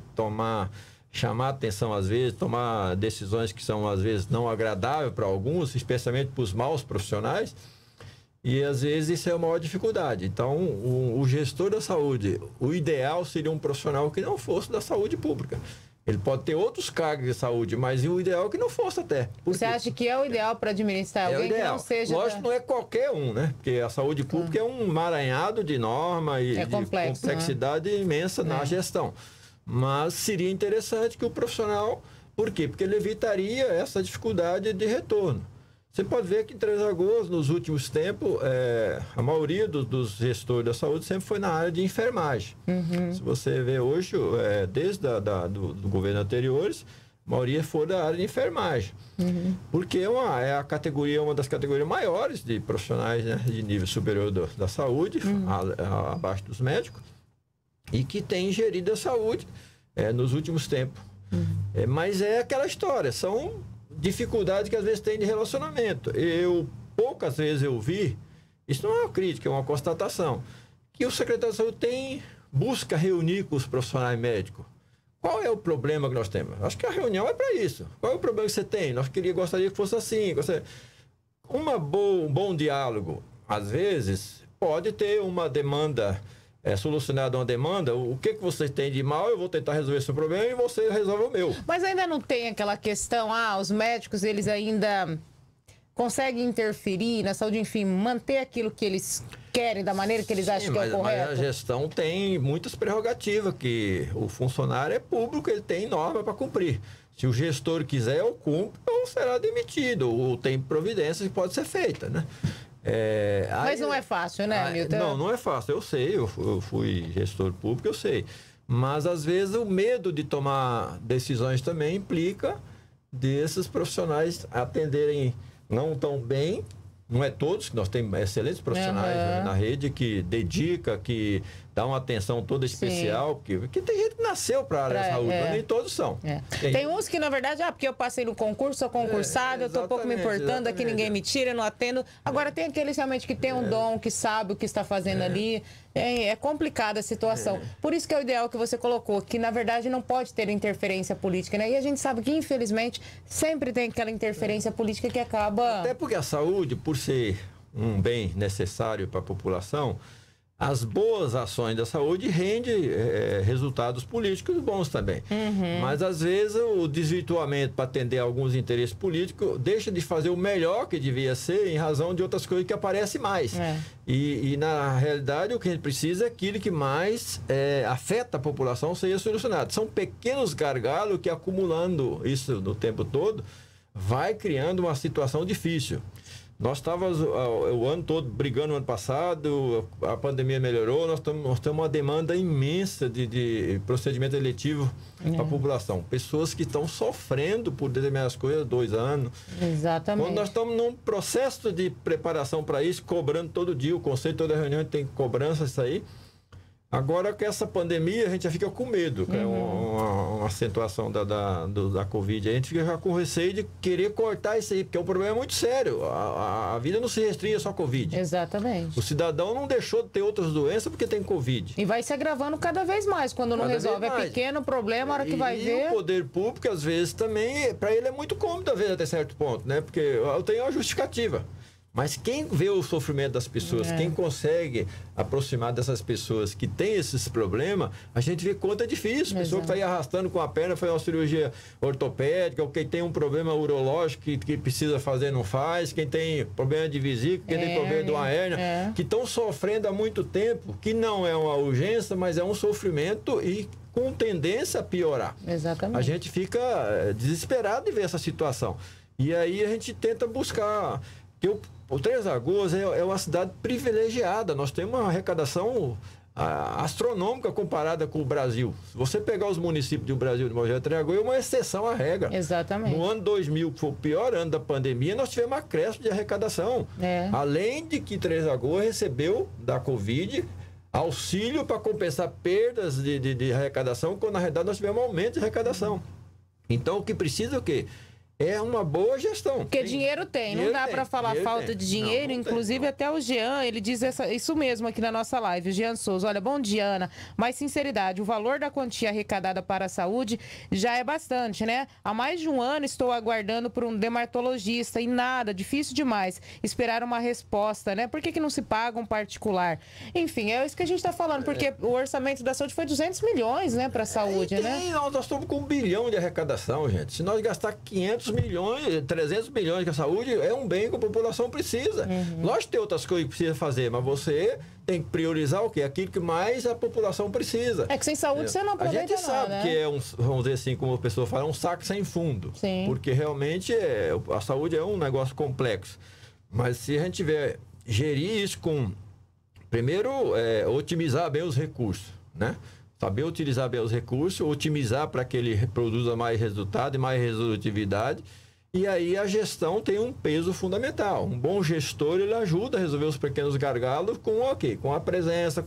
chamar atenção às vezes, tomar decisões que são às vezes não agradáveis para alguns, especialmente para os maus profissionais. E às vezes isso é uma maior dificuldade. Então, o gestor da saúde, o ideal seria um profissional que não fosse da saúde pública. Ele pode ter outros cargos de saúde, mas o ideal é que não fosse até. Você acha que é o ideal para administrar alguém que não seja... Lógico, não é qualquer um, né? Porque a saúde pública é um emaranhado de norma e de complexidade imensa na gestão. Mas seria interessante que o profissional... Por quê? Porque ele evitaria essa dificuldade de retorno. Você pode ver que em Três Lagoas, nos últimos tempos, a maioria dos gestores da saúde sempre foi na área de enfermagem. Se você vê hoje, desde do governo anteriores, a maioria foi da área de enfermagem. Porque é uma das categorias maiores de profissionais, né, de nível superior da saúde, abaixo dos médicos, e que tem gerido a saúde nos últimos tempos. Mas é aquela história, são dificuldades que às vezes tem de relacionamento. Poucas vezes eu vi, isso não é uma crítica, é uma constatação, que o secretário de saúde busca reunir com os profissionais médicos. Qual é o problema que nós temos? Acho que a reunião é para isso. Qual é o problema que você tem? Nós gostaria que fosse assim. Um bom diálogo, às vezes, pode ter uma demanda, solucionada uma demanda, o que você tem de mal, eu vou tentar resolver seu problema e você resolve o meu. Mas ainda não tem aquela questão, os médicos, eles ainda conseguem interferir na saúde, enfim, manter aquilo que eles querem, da maneira que eles acham que é o correto? Mas a gestão tem muitas prerrogativas, que o funcionário é público, ele tem norma para cumprir. Se o gestor quiser, ou cumpre, ou será demitido, ou tem providências que pode ser feita, né? Mas não é fácil, né, Milton? Não é fácil, eu sei, eu fui gestor público, eu sei. Mas, às vezes, o medo de tomar decisões também implica desses profissionais atenderem não tão bem. Não é todos, que nós temos excelentes profissionais na rede que dedica, que dar uma atenção toda especial, porque tem gente que nasceu para a área da saúde, mas nem todos são. Tem uns que, na verdade, porque eu passei no concurso, sou concursado, eu estou pouco me importando, aqui ninguém me tira, eu não atendo. Agora, tem aqueles realmente que tem um dom, que sabe o que está fazendo ali. É complicada a situação. Por isso que é o ideal que você colocou, que, na verdade, não pode ter interferência política, né? E a gente sabe que, infelizmente, sempre tem aquela interferência política que acaba... Até porque a saúde, por ser um bem necessário para a população, as boas ações da saúde rendem resultados políticos bons também. Mas, às vezes, o desvirtuamento para atender a alguns interesses políticos deixa de fazer o melhor que devia ser em razão de outras coisas que aparecem mais. E, na realidade, o que a gente precisa é aquilo que mais afeta a população seja solucionado. São pequenos gargalos que, acumulando isso no tempo todo, vai criando uma situação difícil. Nós estávamos o ano todo brigando no ano passado, a pandemia melhorou, nós temos uma demanda imensa de procedimento eletivo para a população. Pessoas que estão sofrendo por determinadas coisas há 2 anos. Exatamente. Quando nós estamos num processo de preparação para isso, cobrando todo dia, o conselho, toda reunião tem cobrança, isso aí. Agora, com essa pandemia, a gente já fica com medo, que é uma acentuação da Covid. A gente fica já com receio de querer cortar isso aí, porque o problema é muito sério. A vida não se restringe só à Covid. Exatamente. O cidadão não deixou de ter outras doenças porque tem Covid. E vai se agravando cada vez mais quando não resolve. É pequeno problema, a hora que vai ver... E o poder público, às vezes, também, para ele é muito cômodo, às vezes, até certo ponto, né? Porque eu tenho uma justificativa. Mas quem vê o sofrimento das pessoas, quem consegue aproximar dessas pessoas que têm esses problemas, a gente vê quanto é difícil. Pessoa que está aí arrastando com a perna, faz uma cirurgia ortopédica, ou quem tem um problema urológico que precisa fazer, não faz, quem tem problema de vesícula, quem tem problema de uma hérnia, que estão sofrendo há muito tempo, que não é uma urgência, mas é um sofrimento e com tendência a piorar. Exatamente. A gente fica desesperado de ver essa situação. E aí a gente tenta buscar... O Três Lagoas é uma cidade privilegiada. Nós temos uma arrecadação astronômica comparada com o Brasil. Se você pegar os municípios do Brasil, de Três Lagoas, é uma exceção à regra. Exatamente. No ano 2000, que foi o pior ano da pandemia, nós tivemos um acréscimo de arrecadação. Além de que Três Lagoas recebeu da Covid auxílio para compensar perdas de arrecadação, quando na realidade nós tivemos um aumento de arrecadação. Então, o que precisa é o quê? É uma boa gestão. Porque dinheiro tem, não dá para falar falta de dinheiro. Inclusive, até o Jean, ele diz isso mesmo aqui na nossa live. O Jean Souza, olha, bom dia, Ana. Mas, sinceridade, o valor da quantia arrecadada para a saúde já é bastante, né? Há mais de um ano estou aguardando por um dermatologista e nada, difícil demais esperar uma resposta, né? Por que não se paga um particular? Enfim, é isso que a gente está falando, porque o orçamento da saúde foi 200 milhões, né, para a saúde, né? Nós estamos com 1 bilhão de arrecadação, gente. Se nós gastar 500 milhões, 300 milhões que a saúde é um bem que a população precisa. Lógico que tem outras coisas que precisa fazer, mas você tem que priorizar o quê? Aquilo que mais a população precisa. É que sem saúde você não aproveita nada. A gente sabe que é vamos dizer assim, como a pessoa fala, um saco sem fundo. Sim. Porque realmente a saúde é um negócio complexo. Mas se a gente tiver gerir isso com... Primeiro, otimizar bem os recursos, né? Saber utilizar bem os recursos, otimizar para que ele produza mais resultado e mais resolutividade. E aí a gestão tem um peso fundamental. Um bom gestor, ele ajuda a resolver os pequenos gargalos com a presença,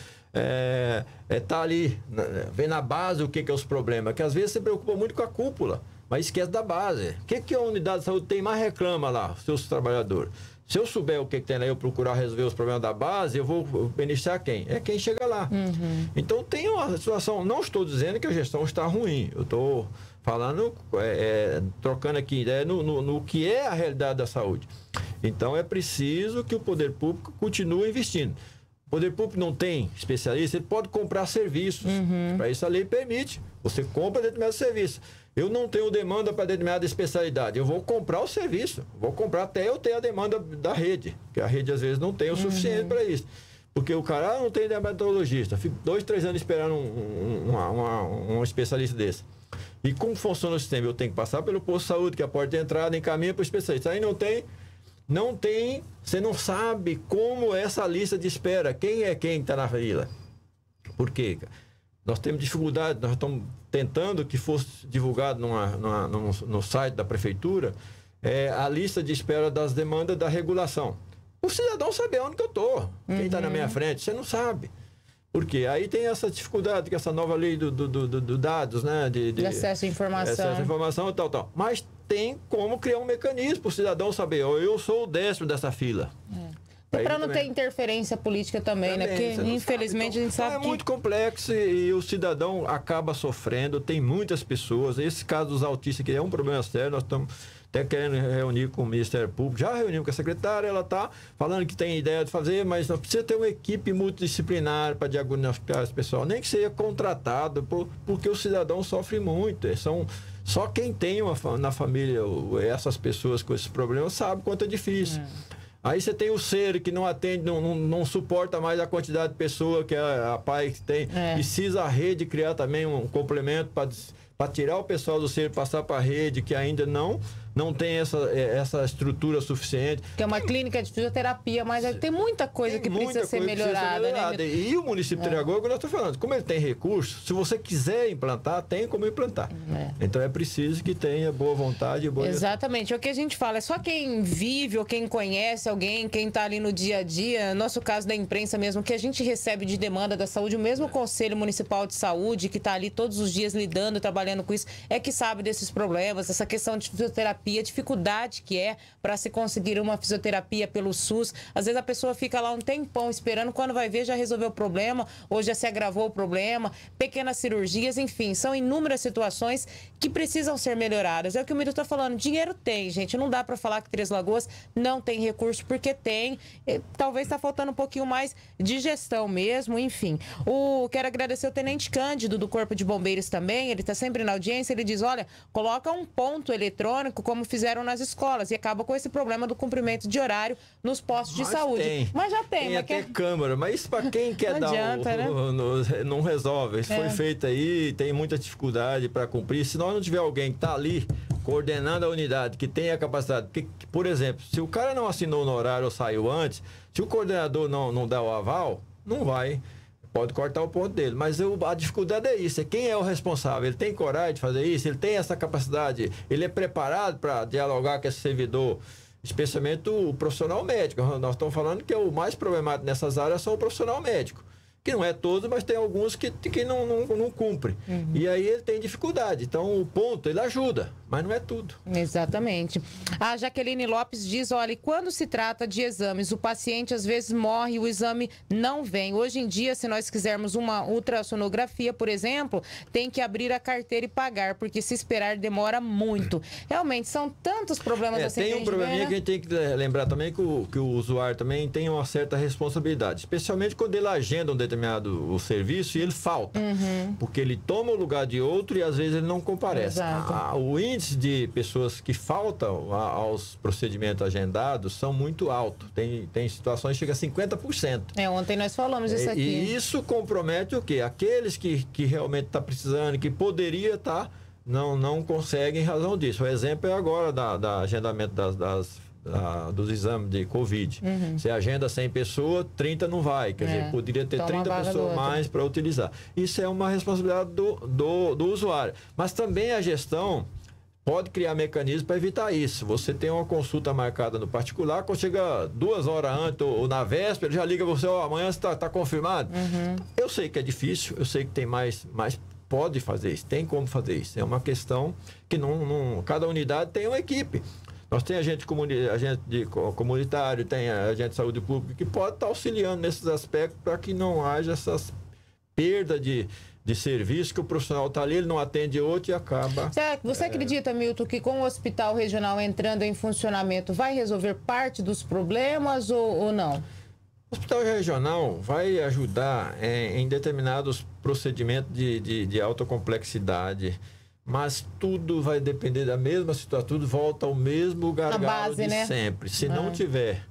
tá ali, vem na base o que é os problemas. Que às vezes se preocupa muito com a cúpula, mas esquece da base. O que a unidade de saúde tem mais reclama lá, os seus trabalhadores? Se eu souber o que tem lá, eu procurar resolver os problemas da base, eu vou beneficiar quem? É quem chega lá. Então tem uma situação, não estou dizendo que a gestão está ruim, eu estou falando, trocando aqui ideia no que é a realidade da saúde. Então é preciso que o poder público continue investindo. O poder público não tem especialista, ele pode comprar serviços. Para isso a lei permite. Você compra determinado serviço. Eu não tenho demanda para determinada especialidade. Eu vou comprar o serviço. Vou comprar até eu ter a demanda da rede. Porque a rede, às vezes, não tem o suficiente para isso. Porque o cara não tem dermatologista. Fico 2, 3 anos esperando um especialista desse. E como funciona o sistema? Eu tenho que passar pelo posto de saúde, que é a porta de entrada, encaminha para o especialista. Aí não tem, você não sabe como é essa lista de espera. Quem é quem está na fila? Por quê? Nós temos dificuldade, nós estamos tentando que fosse divulgado no site da prefeitura a lista de espera das demandas da regulação. O cidadão sabe onde que eu estou, quem está na minha frente, você não sabe. Porque aí tem essa dificuldade, que essa nova lei do dados, né? De acesso à informação. Acesso à informação e tal. Mas tem como criar um mecanismo para o cidadão saber, eu sou o 10º dessa fila. Para não ter interferência política também, né? Porque, infelizmente, a gente sabe que... É muito complexo e o cidadão acaba sofrendo. Tem muitas pessoas. Esse caso dos autistas, que é um problema sério, nós estamos até querendo reunir com o Ministério Público. Já reunimos com a secretária, ela está falando que tem ideia de fazer, mas nós precisa ter uma equipe multidisciplinar para diagnosticar esse pessoal. Nem que seja contratado, porque o cidadão sofre muito. Só quem tem na família essas pessoas com esses problemas sabe quanto é difícil. Aí você tem o SER que não atende, não suporta mais a quantidade de pessoa que a PAI tem. Precisa a rede criar também um complemento para tirar o pessoal do SER e passar para a rede, que ainda não tem essa estrutura suficiente. Que é uma clínica de fisioterapia, mas tem muita coisa que precisa ser melhorada. Né? E o município de Triagoa, que nós estamos falando, como ele tem recursos, se você quiser implantar, tem como implantar. Então é preciso que tenha boa vontade e boa... Exatamente. É o que a gente fala, é só quem vive ou quem conhece alguém, quem está ali no dia a dia, nosso caso da imprensa mesmo, que a gente recebe de demanda da saúde, o mesmo Conselho Municipal de Saúde, que está ali todos os dias lidando, trabalhando com isso, é que sabe desses problemas, essa questão de fisioterapia, a dificuldade que é para se conseguir uma fisioterapia pelo SUS. Às vezes a pessoa fica lá um tempão esperando, quando vai ver já resolveu o problema, ou já se agravou o problema, pequenas cirurgias, enfim, são inúmeras situações que precisam ser melhoradas. É o que o Milton está falando, dinheiro tem, gente, não dá para falar que Três Lagoas não tem recurso, porque tem, talvez está faltando um pouquinho mais de gestão mesmo, enfim. Quero agradecer o Tenente Cândido do Corpo de Bombeiros também, ele está sempre na audiência, ele diz, olha, coloca um ponto eletrônico, como fizeram nas escolas, e acaba com esse problema do cumprimento de horário nos postos de saúde. Mas já tem. Tem até câmera, mas isso para quem quer dar né? não resolve. Isso foi feito aí, tem muita dificuldade para cumprir. Se nós não tiver alguém que está ali coordenando a unidade, que tem a capacidade, porque, por exemplo, se o cara não assinou no horário ou saiu antes, se o coordenador não dá o aval, não vai. Pode cortar o ponto dele, mas a dificuldade é isso, é quem é o responsável, ele tem coragem de fazer isso, ele tem essa capacidade, ele é preparado para dialogar com esse servidor, especialmente o profissional médico. Nós estamos falando que o mais problemático nessas áreas são o profissional médico, que não é todo, mas tem alguns que não cumprem. E aí ele tem dificuldade. Então o ponto, ele ajuda, mas não é tudo. Exatamente. A Jaqueline Lopes diz, olha, quando se trata de exames, o paciente às vezes morre e o exame não vem. Hoje em dia, se nós quisermos uma ultrassonografia, por exemplo, tem que abrir a carteira e pagar, porque se esperar demora muito. Realmente, são tantos problemas assim. Tem um probleminha que a gente tem que lembrar também, que o usuário também tem uma certa responsabilidade, especialmente quando ele agenda um determinado serviço e ele falta, porque ele toma o lugar de outro e às vezes ele não comparece. O índice de pessoas que faltam aos procedimentos agendados são muito altos. Tem situações que chega a 50%. Ontem nós falamos isso aqui. E isso compromete o quê? Aqueles que realmente estão precisando, que poderia estar, não conseguem em razão disso. O exemplo é agora da agendamento dos exames de Covid. Você agenda 100 pessoas, 30 não vai. Quer dizer, poderia ter 30 pessoas mais para utilizar. Isso é uma responsabilidade do usuário. Mas também a gestão pode criar mecanismos para evitar isso. Você tem uma consulta marcada no particular, quando chega 2 horas antes ou na véspera, já liga você, amanhã você está confirmado. Eu sei que é difícil, eu sei que tem mais pode fazer isso, tem como fazer isso. É uma questão que cada unidade tem uma equipe. Nós temos agente comunitário, tem agente de saúde pública que pode estar auxiliando nesses aspectos para que não haja essas perdas de serviço, que o profissional está ali, ele não atende outro e acaba... Você acredita, Milton, que com o hospital regional entrando em funcionamento vai resolver parte dos problemas ou não? O hospital regional vai ajudar em determinados procedimentos de alta complexidade, mas tudo vai depender da mesma situação, tudo volta ao mesmo gargalo de sempre. Se não tiver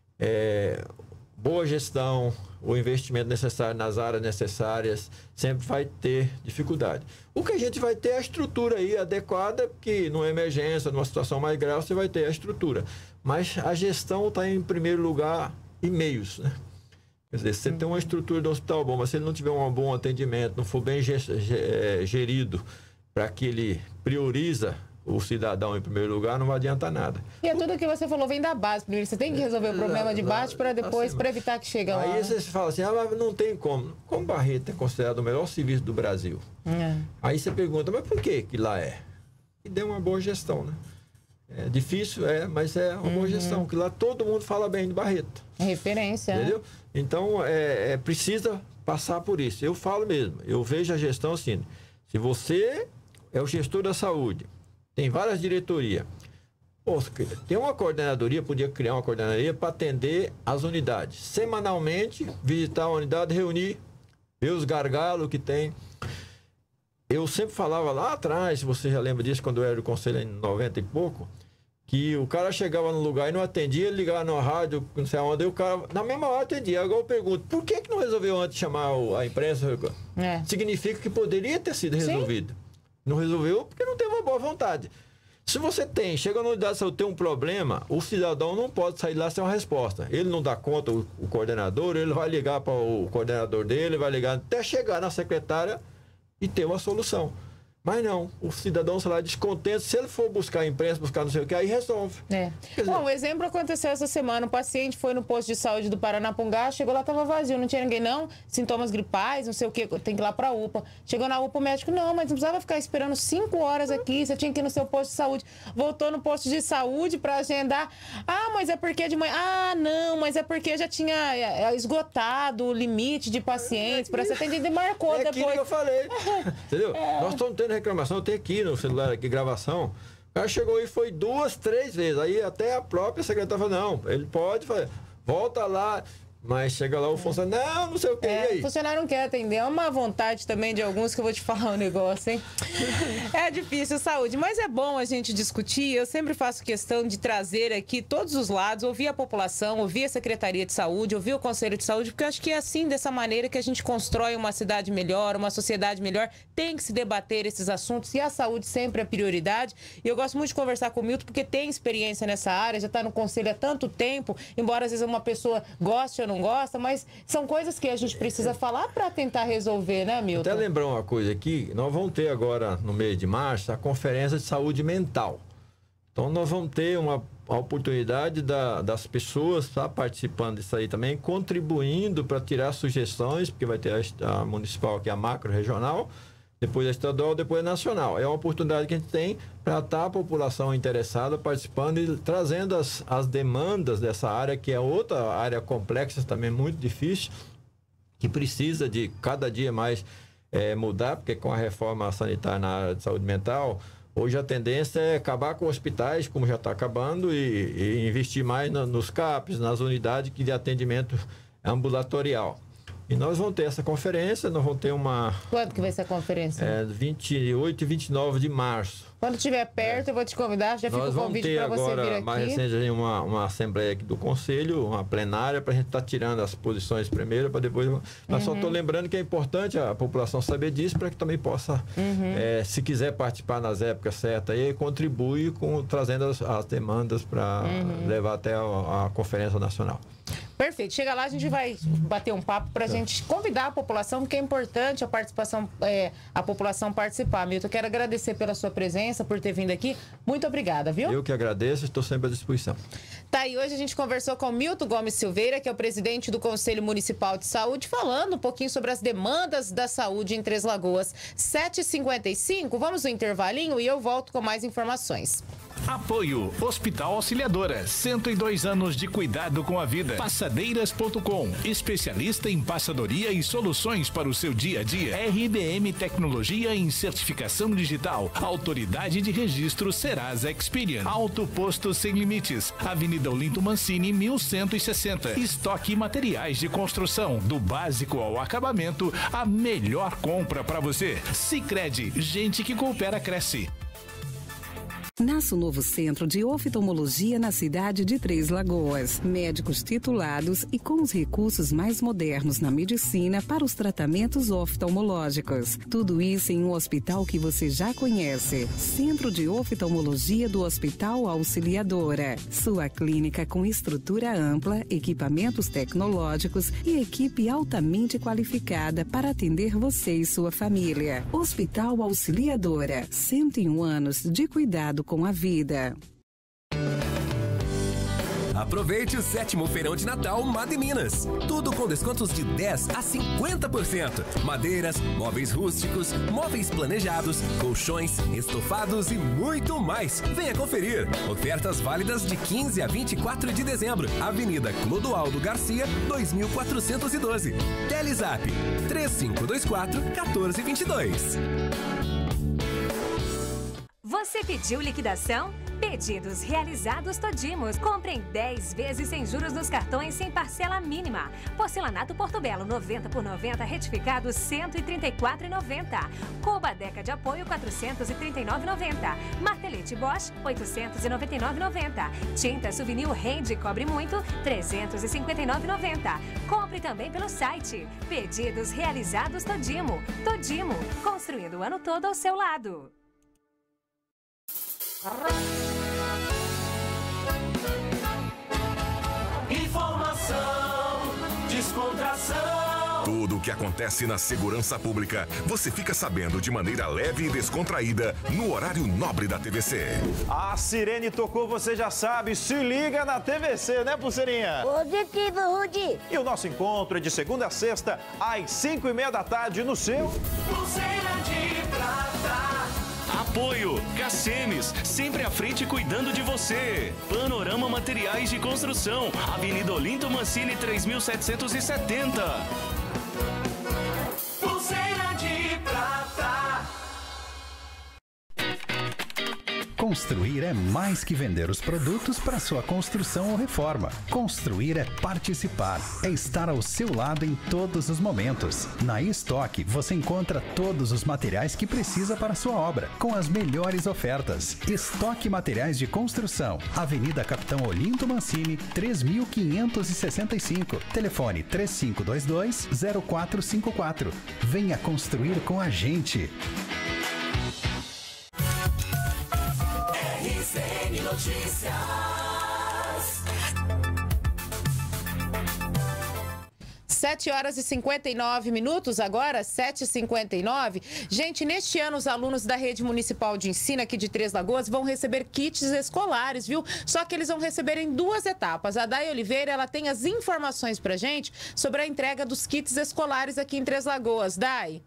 boa gestão, o investimento necessário nas áreas necessárias, sempre vai ter dificuldade. O que a gente vai ter é a estrutura aí adequada, que numa emergência, numa situação mais grave, você vai ter a estrutura. Mas a gestão está em primeiro lugar e meios, né? Quer dizer, se você tem uma estrutura do hospital bom, mas se ele não tiver um bom atendimento, não for bem gerido, para que ele prioriza o cidadão em primeiro lugar, não vai adiantar nada. E é tudo que você falou, vem da base primeiro. Você tem que resolver o problema de baixo para depois, para evitar que chegue lá. Aí você fala assim, mas não tem como. Como Barreto é considerado o melhor serviço do Brasil? Aí você pergunta, mas por que lá é? E deu uma boa gestão, né? É difícil, mas é uma boa gestão, que lá todo mundo fala bem de Barreto. É referência. Entendeu? Então, precisa passar por isso. Eu falo mesmo, eu vejo a gestão assim, se você é o gestor da saúde, tem várias diretorias, tem uma coordenadoria, podia criar uma coordenadoria para atender as unidades. Semanalmente, visitar a unidade, reunir, ver os gargalos que tem. Eu sempre falava lá atrás, você já lembra disso, quando eu era do conselho em 90 e pouco, que o cara chegava no lugar e não atendia, ele ligava na rádio, não sei aonde, e o cara, na mesma hora, atendia. Agora eu pergunto, por que não resolveu antes chamar a imprensa? Significa que poderia ter sido resolvido. Sim. Não resolveu porque não teve uma boa vontade. Se você chega na unidade de saúde, tem um problema, o cidadão não pode sair lá sem uma resposta. Ele não dá conta, o coordenador, ele vai ligar para o coordenador dele, vai ligar até chegar na secretária e ter uma solução. Mas não, o cidadão, sei lá, descontente, se ele for buscar a imprensa, buscar não sei o que, aí resolve. Bom, o exemplo aconteceu essa semana, um paciente foi no posto de saúde do Paranapungá, chegou lá, estava vazio, não tinha ninguém não, sintomas gripais, não sei o que, tem que ir lá para a UPA. Chegou na UPA, o médico, não, mas não precisava ficar esperando 5 horas aqui, você tinha que ir no seu posto de saúde. Voltou no posto de saúde para agendar, mas é porque de manhã, não, mas é porque já tinha esgotado o limite de pacientes para ser atendido e marcou depois. É aquilo que eu falei, entendeu? Nós estamos tendo reclamação, eu tenho aqui no celular, aqui, gravação. O cara chegou e foi 2, 3 vezes. Aí até a própria secretária falou, não, ele pode fazer, volta lá. Mas chega lá o funcionário, não sei o que, e aí? O funcionário não quer atender, é uma vontade também de alguns que eu vou te falar um negócio, hein? É difícil, saúde, mas é bom a gente discutir, eu sempre faço questão de trazer aqui todos os lados, ouvir a população, ouvir a Secretaria de Saúde, ouvir o Conselho de Saúde, porque eu acho que é assim, dessa maneira que a gente constrói uma cidade melhor, uma sociedade melhor, tem que se debater esses assuntos e a saúde sempre é prioridade. E eu gosto muito de conversar com o Milton, porque tem experiência nessa área, já está no Conselho há tanto tempo, embora às vezes uma pessoa goste ou não gosta, mas são coisas que a gente precisa falar para tentar resolver, né, Milton? Até lembrar uma coisa aqui, nós vamos ter agora, no mês de março, a Conferência de Saúde Mental. Então, nós vamos ter a oportunidade das pessoas estar participando disso aí também, contribuindo para tirar sugestões, porque vai ter a municipal, que é a macro-regional, depois a estadual, depois a nacional. É uma oportunidade que a gente tem para estar a população interessada participando e trazendo as demandas dessa área, que é outra área complexa, também muito difícil, que precisa de cada dia mais mudar, porque com a reforma sanitária na área de saúde mental, hoje a tendência é acabar com hospitais, como já está acabando, e investir mais nos CAPs, nas unidades de atendimento ambulatorial. E nós vamos ter essa conferência, nós vamos ter uma... Quando que vai ser a conferência? 28 e 29 de março. Quando estiver perto, eu vou te convidar, já fica o convite para você vir aqui. Mais recente, uma assembleia aqui do Conselho, uma plenária, para a gente estar tirando as posições primeiro, para depois... Mas só estou lembrando que é importante a população saber disso, para que também possa, se quiser participar nas épocas certas, aí contribui trazendo as demandas para levar até a Conferência Nacional. Perfeito. Chega lá, a gente vai bater um papo para a gente convidar a população, porque é importante a participação, a população participar. Milton, eu quero agradecer pela sua presença, por ter vindo aqui. Muito obrigada, viu? Eu que agradeço, estou sempre à disposição. Tá, e hoje a gente conversou com o Milton Gomes Silveira, que é o presidente do Conselho Municipal de Saúde, falando um pouquinho sobre as demandas da saúde em Três Lagoas. 7h55, vamos no intervalinho e eu volto com mais informações. Apoio Hospital Auxiliadora, 102 anos de cuidado com a vida. Passadeiras.com, especialista em passadoria e soluções para o seu dia a dia. RBM Tecnologia em Certificação Digital, Autoridade de Registro Serasa Experian. Auto Posto Sem Limites, Avenida Olinto Mancini, 1160. Estoque Materiais de Construção, do básico ao acabamento, a melhor compra para você. Sicredi, gente que coopera cresce. Nasce o novo centro de oftalmologia na cidade de Três Lagoas. Médicos titulados e com os recursos mais modernos na medicina para os tratamentos oftalmológicos. Tudo isso em um hospital que você já conhece. Centro de Oftalmologia do Hospital Auxiliadora. Sua clínica com estrutura ampla, equipamentos tecnológicos e equipe altamente qualificada para atender você e sua família. Hospital Auxiliadora. 101 anos de cuidado com a vida. Aproveite o 7º Feirão de Natal Made Minas. Tudo com descontos de 10% a 50%. Madeiras, móveis rústicos, móveis planejados, colchões, estofados e muito mais. Venha conferir. Ofertas válidas de 15 a 24 de dezembro. Avenida Clodoaldo Garcia, 2412. Telezap 3524-1422. Você pediu liquidação? Pedidos realizados Todimos. Compre em 10 vezes sem juros nos cartões sem parcela mínima. Porcelanato Portobello 90 por 90 retificado R$ 134,90. Cuba Deca de apoio R$ 439,90. Martelete Bosch R$ 899,90. Tinta Souvenir Rende Cobre Muito R$ 359,90. Compre também pelo site. Pedidos realizados Todimo. Todimo, construindo o ano todo ao seu lado. Informação, descontração. Tudo o que acontece na segurança pública, você fica sabendo de maneira leve e descontraída no horário nobre da TVC. A sirene tocou, você já sabe, se liga na TVC, né, Pulseirinha? Positivo, Rudy. E o nosso encontro é de segunda a sexta, às 5h30 da tarde no seu... Pulseira de prata. Apoio Cacemes, sempre à frente cuidando de você. Panorama Materiais de Construção, Avenida Olinto Mancini 3770. Pulseira de prata. Construir é mais que vender os produtos para sua construção ou reforma. Construir é participar, é estar ao seu lado em todos os momentos. Na estoque você encontra todos os materiais que precisa para sua obra, com as melhores ofertas. Estoque Materiais de Construção, Avenida Capitão Olinto Mancini, 3565. Telefone 3522-0454. Venha construir com a gente. RCN Notícias. 7h59, agora 7h59. Gente, neste ano os alunos da Rede Municipal de Ensino aqui de Três Lagoas vão receber kits escolares, viu? Só que eles vão receber em 2 etapas. A Day Oliveira, ela tem as informações pra gente sobre a entrega dos kits escolares aqui em Três Lagoas. Day.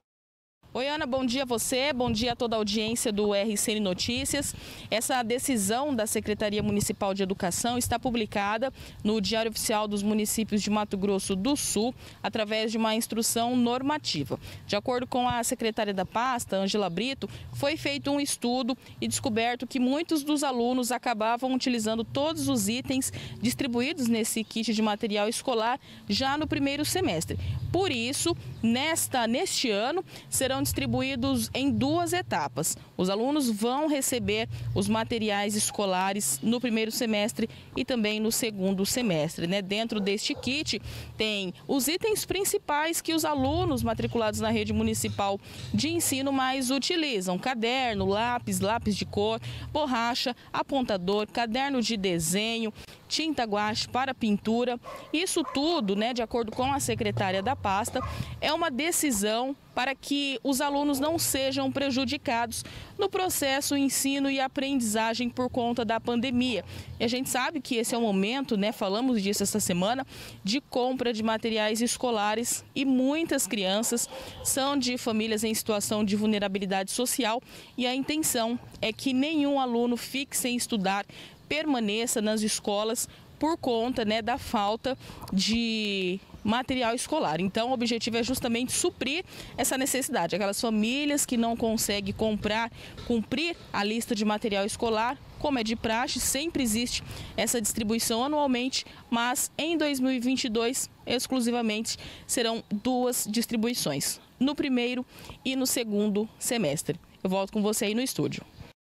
Oi, Ana, bom dia a você, bom dia a toda a audiência do RCN Notícias. Essa decisão da Secretaria Municipal de Educação está publicada no Diário Oficial dos Municípios de Mato Grosso do Sul, através de uma instrução normativa. De acordo com a secretária da pasta, Ângela Brito, foi feito um estudo e descoberto que muitos dos alunos acabavam utilizando todos os itens distribuídos nesse kit de material escolar já no primeiro semestre. Por isso, neste ano, serão distribuídos em 2 etapas. Os alunos vão receber os materiais escolares no primeiro semestre e também no segundo semestre, né? Dentro deste kit tem os itens principais que os alunos matriculados na rede municipal de ensino mais utilizam: caderno, lápis de cor, borracha, apontador, caderno de desenho, tinta guache para pintura. Isso tudo, né, de acordo com a secretária da pasta, é uma decisão para que os alunos não sejam prejudicados no processo ensino e aprendizagem por conta da pandemia. E a gente sabe que esse é o momento, né, falamos disso essa semana, de compra de materiais escolares, e muitas crianças são de famílias em situação de vulnerabilidade social, e a intenção é que nenhum aluno fique sem estudar, permaneça nas escolas por conta, né, da falta de material escolar. Então, o objetivo é justamente suprir essa necessidade. Aquelas famílias que não conseguem cumprir a lista de material escolar, como é de praxe, sempre existe essa distribuição anualmente, mas em 2022, exclusivamente, serão 2 distribuições, no primeiro e no segundo semestre. Eu volto com você aí no estúdio.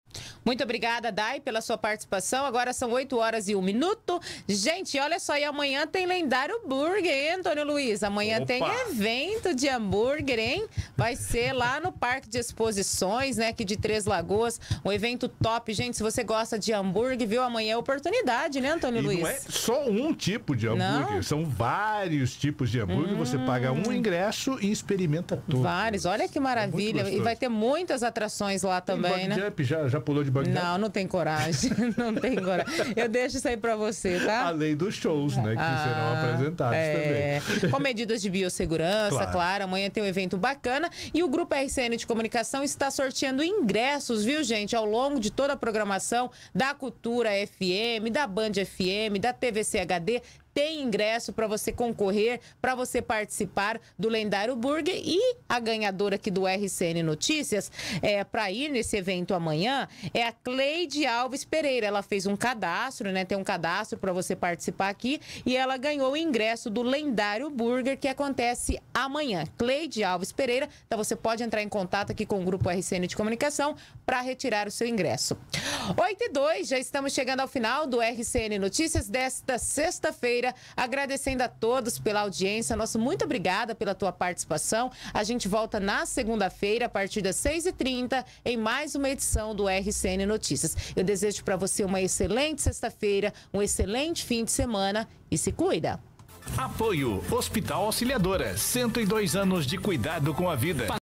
Muito obrigada, Dai, pela sua participação. Agora são 8h01. Gente, olha só, e amanhã tem Lendário Burger, hein, Antônio Luiz? Amanhã tem evento de hambúrguer, hein? Vai ser lá no Parque de Exposições, né, aqui de Três Lagoas. Um evento top, gente. Se você gosta de hambúrguer, viu? Amanhã é oportunidade, né, Antônio Luiz? Não é só um tipo de hambúrguer, não? São vários tipos de hambúrguer. Você paga um ingresso e experimenta tudo. Vários, olha que maravilha. E vai ter muitas atrações lá também, né? Jump, já pulou de bungee jump? Não tem coragem. Não tem coragem. Eu deixo isso aí pra você, tá? Além dos shows, né, que serão apresentados também. Com medidas de biossegurança, claro. Amanhã tem um evento bacana. E o Grupo RCN de Comunicação está sorteando ingressos, viu, gente? Ao longo de toda a programação da Cultura FM, da Band FM, da TVC HD. Tem ingresso para você concorrer, para você participar do Lendário Burger. E a ganhadora aqui do RCN Notícias, para ir nesse evento amanhã, é a Cleide Alves Pereira. Ela fez um cadastro, né? Tem um cadastro para você participar aqui. E ela ganhou o ingresso do Lendário Burger, que acontece amanhã. Cleide Alves Pereira. Então você pode entrar em contato aqui com o Grupo RCN de Comunicação para retirar o seu ingresso. 8h02, já estamos chegando ao final do RCN Notícias desta sexta-feira. Agradecendo a todos pela audiência. Nosso muito obrigada pela tua participação. A gente volta na segunda-feira, a partir das 6h30, em mais uma edição do RCN Notícias. Eu desejo para você uma excelente sexta-feira, um excelente fim de semana e se cuida. Apoio Hospital Auxiliadora, 102 anos de cuidado com a vida.